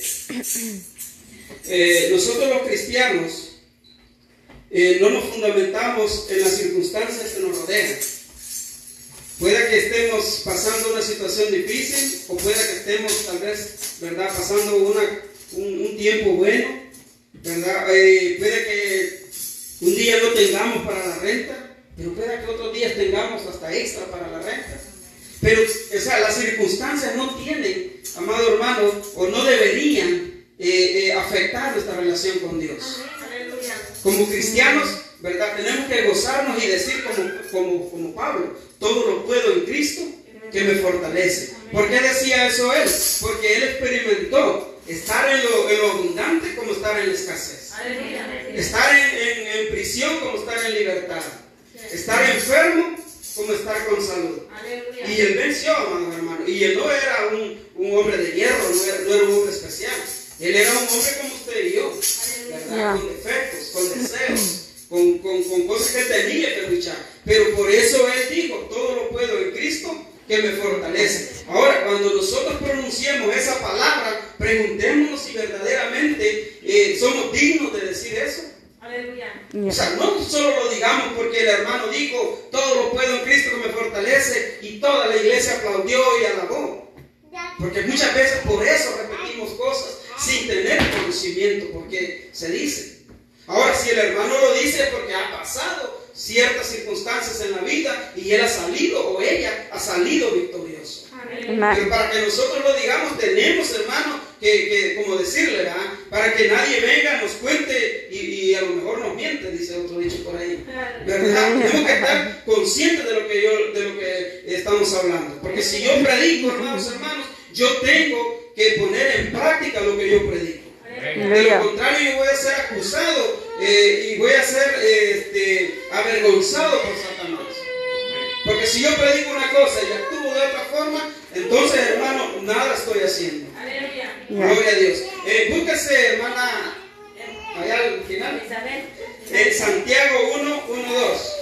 eh, nosotros los cristianos eh, no nos fundamentamos en las circunstancias que nos rodean. Puede que estemos pasando una situación difícil, o puede que estemos tal vez, ¿verdad?, pasando una, un, un tiempo bueno, ¿verdad? Eh, puede que un día no tengamos para la renta, pero puede que otros días tengamos hasta extra para la renta. Pero, o sea, las circunstancias no tienen, amado hermano, o no deberían eh, eh, afectar nuestra relación con Dios. Aleluya. Como cristianos, ¿verdad? Tenemos que gozarnos y decir como, como, como Pablo, todo lo puedo en Cristo que me fortalece. ¿Por qué decía eso él? Porque él experimentó estar en lo, en lo abundante como estar en la escasez. Aleluya. Estar en, en, en prisión como estar en libertad. Estar enfermo como estar con salud. Aleluya. Y él venció, amado hermano. Y él no era un, un hombre de hierro, no era, no era un hombre especial. Él era un hombre como usted y yo, ¿verdad? Yeah. Con defectos, con deseos, con, con, con cosas que tenía que luchar. Pero por eso él dijo, todo lo puedo en Cristo que me fortalece. Ahora, cuando nosotros pronunciemos esa palabra, preguntémonos si verdaderamente eh, somos dignos de decir eso. Aleluya. O sea, no solo lo digamos porque el hermano dijo, todo lo puedo en Cristo que me fortalece, y toda la iglesia aplaudió y alabó. Porque muchas veces por eso repetimos cosas sin tener conocimiento, porque se dice. Ahora, si el hermano lo dice es porque ha pasado ciertas circunstancias en la vida y él ha salido o ella ha salido victorioso. Pero para que nosotros lo digamos, tenemos, hermano, que, que como decirle, ¿verdad? Para que nadie venga, nos cuente y, y a lo mejor nos miente, dice otro dicho por ahí, ¿verdad? Tenemos que estar conscientes de lo que yo, de lo que estamos hablando, porque si yo predico, hermanos, hermanos, yo tengo que poner en práctica lo que yo predico. De lo contrario, yo voy a ser acusado eh, y voy a ser eh, este, avergonzado por Satanás. Porque si yo predico una cosa y actúo de otra forma, entonces, hermano, nada estoy haciendo. Aleluya. Gloria a Dios. Eh, búsquese, hermana, allá al final. Eh, Santiago uno, uno, dos.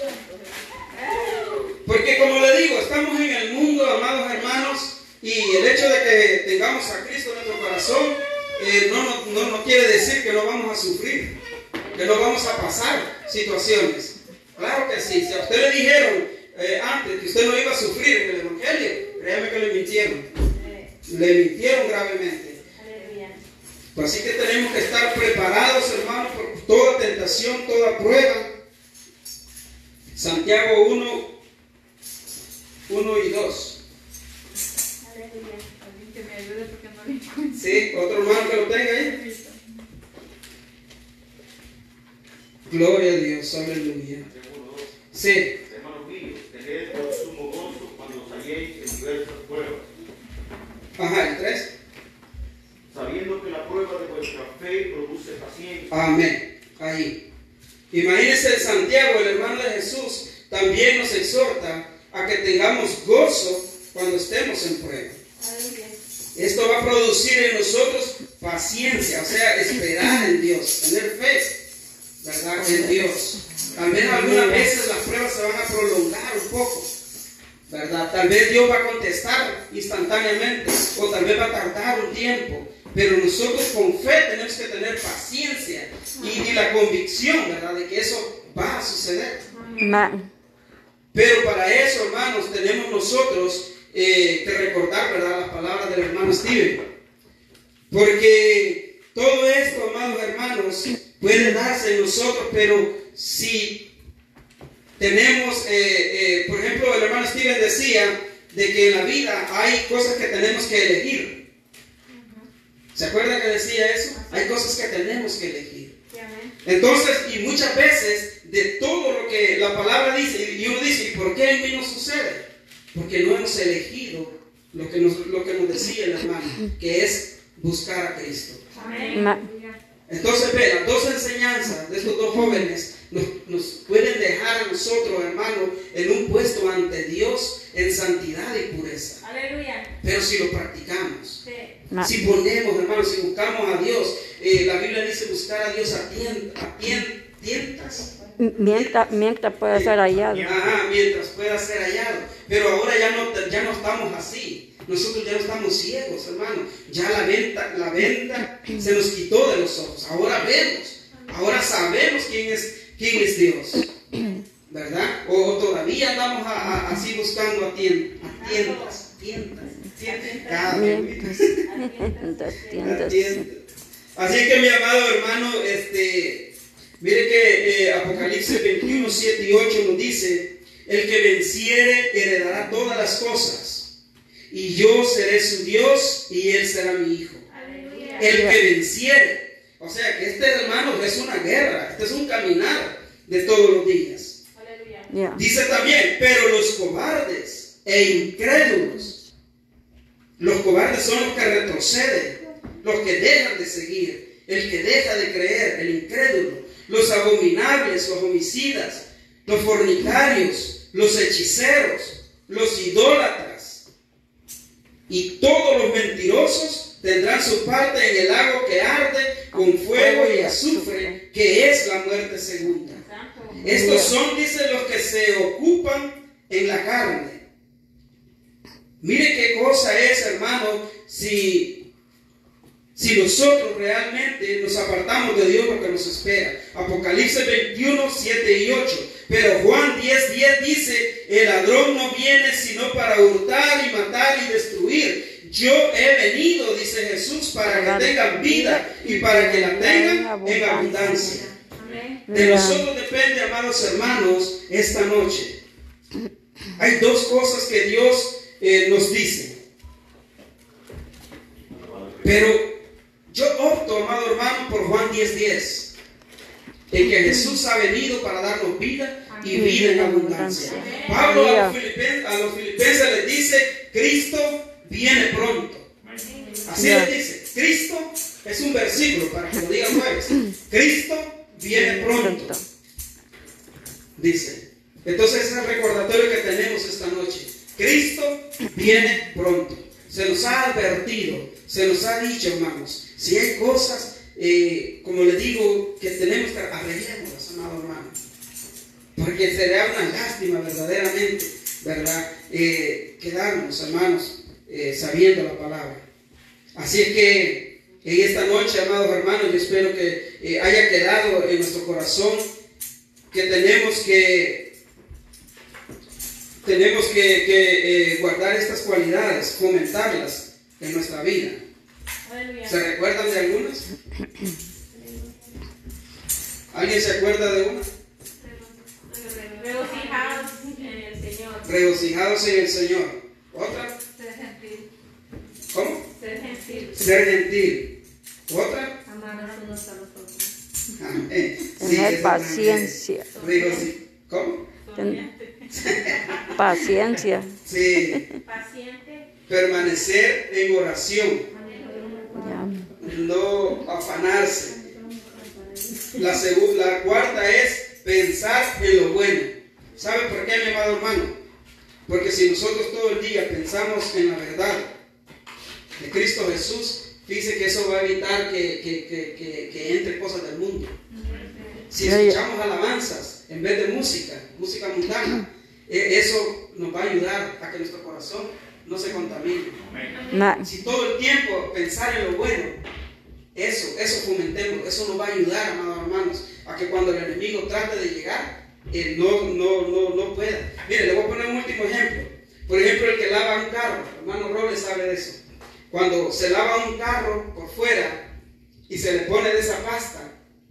Porque como le digo, estamos en el mundo, amados hermanos, y el hecho de que tengamos a Cristo en nuestro corazón eh, no, no, no, no quiere decir que no vamos a sufrir, que no vamos a pasar situaciones. Claro que sí. Si a usted le dijeron eh, antes que usted no iba a sufrir en el Evangelio, créame que le mintieron. Le mintieron gravemente. Pues así que tenemos que estar preparados, hermanos, por toda tentación, toda prueba. Santiago uno, uno y dos. Que me ayude porque no le encuentro. Sí, otro hermano que lo tenga ahí. Gloria a Dios, aleluya. Sí. Hermanos míos, tened por sumo gozo cuando os halléis en diversas pruebas. Ajá, el tres. Sabiendo que la prueba de vuestra fe produce paciencia. Amén. Ahí. Imagínense, Santiago, el hermano de Jesús, también nos exhorta a que tengamos gozo cuando estemos en prueba. Esto va a producir en nosotros paciencia, o sea, esperar en Dios, tener fe, ¿verdad? En Dios. Tal vez algunas veces las pruebas se van a prolongar un poco, ¿verdad? Tal vez Dios va a contestar instantáneamente, o tal vez va a tardar un tiempo, pero nosotros con fe tenemos que tener paciencia y, y la convicción, ¿verdad?, de que eso va a suceder. Pero para eso, hermanos, tenemos nosotros Eh, que recordar, ¿verdad?, las palabras del hermano Steven, porque todo esto, amados hermanos, puede darse en nosotros, pero si tenemos, eh, eh, por ejemplo, el hermano Steven decía de que en la vida hay cosas que tenemos que elegir. ¿Se acuerdan que decía eso? Hay cosas que tenemos que elegir. Entonces, y muchas veces de todo lo que la palabra dice, y uno dice, ¿y por qué en mí no sucede? Porque no hemos elegido lo que nos, lo que nos decía el hermano, que es buscar a Cristo. Amén. Entonces, ve, las dos enseñanzas de estos dos jóvenes nos, nos pueden dejar a nosotros, hermano, en un puesto ante Dios en santidad y pureza. Aleluya. Pero si lo practicamos, Sí. si ponemos, hermano, si buscamos a Dios, eh, la Biblia dice buscar a Dios a, tien, a tien, tientas. Mientras, mientras pueda ser hallado. Ajá, mientras pueda ser hallado. Pero ahora ya no, ya no estamos así. Nosotros ya no estamos ciegos, hermano. Ya la venta, la venta se nos quitó de los ojos. Ahora vemos. Ahora sabemos quién es, quién es Dios. ¿Verdad? O, o todavía andamos a, a, así buscando a, tien, a tiendas. Tiendas. Tiendas. Mientras, tiendas. Así que, mi amado hermano, este... Mire que eh, Apocalipsis veintiuno, siete y ocho nos dice: el que venciere heredará todas las cosas, y yo seré su Dios y él será mi hijo. Aleluya. El que venciere, o sea que este, hermano, es una guerra, este es un caminar de todos los días. Aleluya. Yeah. Dice también: pero los cobardes e incrédulos, los cobardes son los que retroceden, los que dejan de seguir, el que deja de creer, el incrédulo, los abominables, los homicidas, los fornicarios, los hechiceros, los idólatras y todos los mentirosos tendrán su parte en el lago que arde con fuego y azufre, que es la muerte segunda. Estos son, dice, los que se ocupan en la carne. Mire qué cosa es, hermano, si si nosotros realmente nos apartamos de Dios, lo que nos espera. Apocalipsis veintiuno, siete y ocho. Pero Juan diez, diez dice, el ladrón no viene sino para hurtar y matar y destruir. Yo he venido, dice Jesús, para que tengan vida y para que la tengan en abundancia. De nosotros depende, amados hermanos, esta noche. Hay dos cosas que Dios eh, nos dice. Pero yo opto, amado hermano, por Juan diez, diez. En que Jesús ha venido para darnos vida y vida en abundancia. Pablo a los, filipenses, a los filipenses les dice, Cristo viene pronto. Así les dice. Cristo es un versículo para que lo digan jueves. Cristo viene pronto. Dice. Entonces ese es el recordatorio que tenemos esta noche. Cristo viene pronto. Se nos ha advertido, se nos ha dicho, hermanos, si hay cosas, eh, como le digo, que tenemos que arreglarlas, amado hermano. Porque sería una lástima verdaderamente, ¿verdad? Eh, quedarnos, hermanos, eh, sabiendo la palabra. Así es que en esta noche, amados hermanos, yo espero que eh, haya quedado en nuestro corazón que tenemos que tenemos que, que eh, guardar estas cualidades, fomentarlas en nuestra vida. ¿Se recuerdan de algunas? ¿Alguien se acuerda de una? Regocijados en el Señor. Regocijados en el Señor. ¿Otra? Ser gentil. ¿Cómo? Ser gentil. Ser gentil. ¿Otra? Amarnos unos a los otros. Amén. Sí, Tener esa paciencia. también. Regoci- ¿Cómo? Ten- Paciencia. Sí. Paciente. Permanecer en oración. Ya. No afanarse. La, segu- la cuarta es pensar en lo bueno. ¿Sabe por qué, mi amado hermano? Porque si nosotros todo el día pensamos en la verdad de Cristo Jesús, fíjese que eso va a evitar que, que, que, que, que entre cosas del mundo. Si escuchamos alabanzas en vez de música, música mundana, eh, eso nos va a ayudar a que nuestro corazón no se contamine. Na- Si todo el tiempo pensar en lo bueno, eso, eso fomentemos, eso nos va a ayudar, amados hermanos, a que cuando el enemigo trate de llegar, él no, no, no, no pueda. Mire, le voy a poner un último ejemplo. Por ejemplo, el que lava un carro, hermano Robles sabe de eso. Cuando se lava un carro por fuera y se le pone de esa pasta,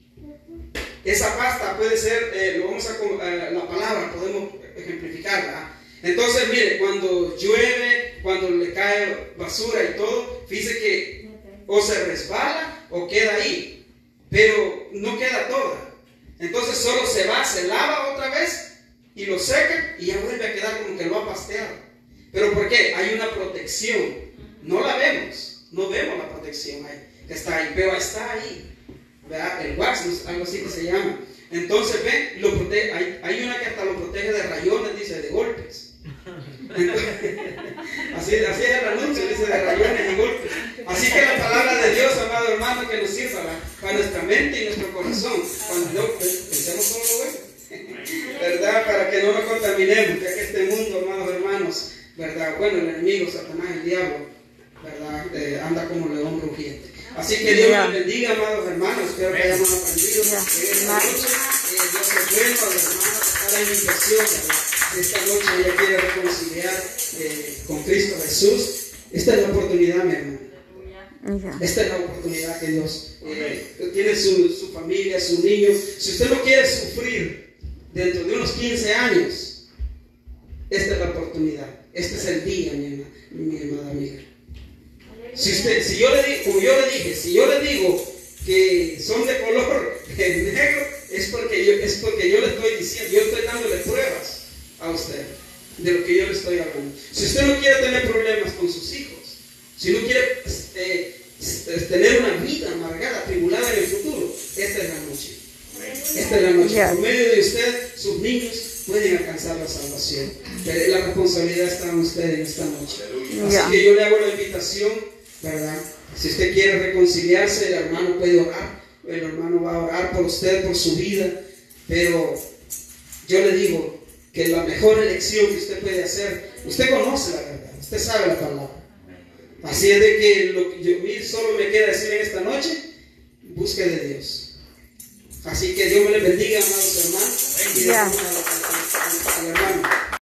esa pasta puede ser, eh, lo vamos a, eh, la palabra podemos ejemplificarla. Entonces, mire, cuando llueve, cuando le cae basura y todo, fíjese que o se resbala o queda ahí, pero no queda toda. Entonces solo se va, se lava otra vez y lo seca y ya vuelve a quedar como que lo ha pasteado. ¿Pero por qué? Hay una protección. No la vemos, no vemos la protección ahí, que está ahí, pero está ahí. ¿Verdad? El wax, algo así que se llama. Entonces, ven, lo protege, hay, hay una que hasta lo protege de rayones, dice, de golpes. Entonces, así, así es el anuncio, dice, de rayones y golpes. Así que la palabra de Dios, amado hermano, que nos sirva para nuestra mente y nuestro corazón, cuando no pensemos como lo bueno, ¿verdad? Para que no nos contaminemos, ya que este mundo, amados hermanos, ¿verdad? Bueno, el enemigo, Satanás, el diablo, ¿verdad? Eh, anda como león rugiente. Así que Dios les bendiga, amados hermanos. Espero que hayamos aprendido. En esta noche, eh, Dios es bueno, a los hermanos, a la invitación. Esta noche ella quiere reconciliar eh, con Cristo Jesús. Esta es la oportunidad, mi hermano. Ya. Esta es la oportunidad que Dios eh, tiene su, su familia, su niño. Si usted no quiere sufrir dentro de unos quince años, esta es la oportunidad. Este es el día, mi, hermana, mi amada amiga. Si, usted, si yo le digo, como yo le dije, si yo le digo que son de color negro, es porque yo, es porque yo le estoy diciendo, yo estoy dándole pruebas a usted de lo que yo le estoy hablando. Si usted no quiere tener problemas con sus hijos, si no quiere eh, tener una vida amargada, atribulada en el futuro, esta es la noche. Esta es la noche. Yeah. Por medio de usted, sus niños pueden alcanzar la salvación. La responsabilidad está en usted en esta noche. Así Yeah. que yo le hago la invitación, ¿verdad? Si usted quiere reconciliarse, el hermano puede orar. El hermano va a orar por usted, por su vida. Pero yo le digo que la mejor elección que usted puede hacer, usted conoce la verdad, usted sabe la palabra. Así es de que lo que yo vi solo me queda decir en esta noche, busque de Dios. Así que Dios me les bendiga, amados hermanos. Y Ya. al hermano.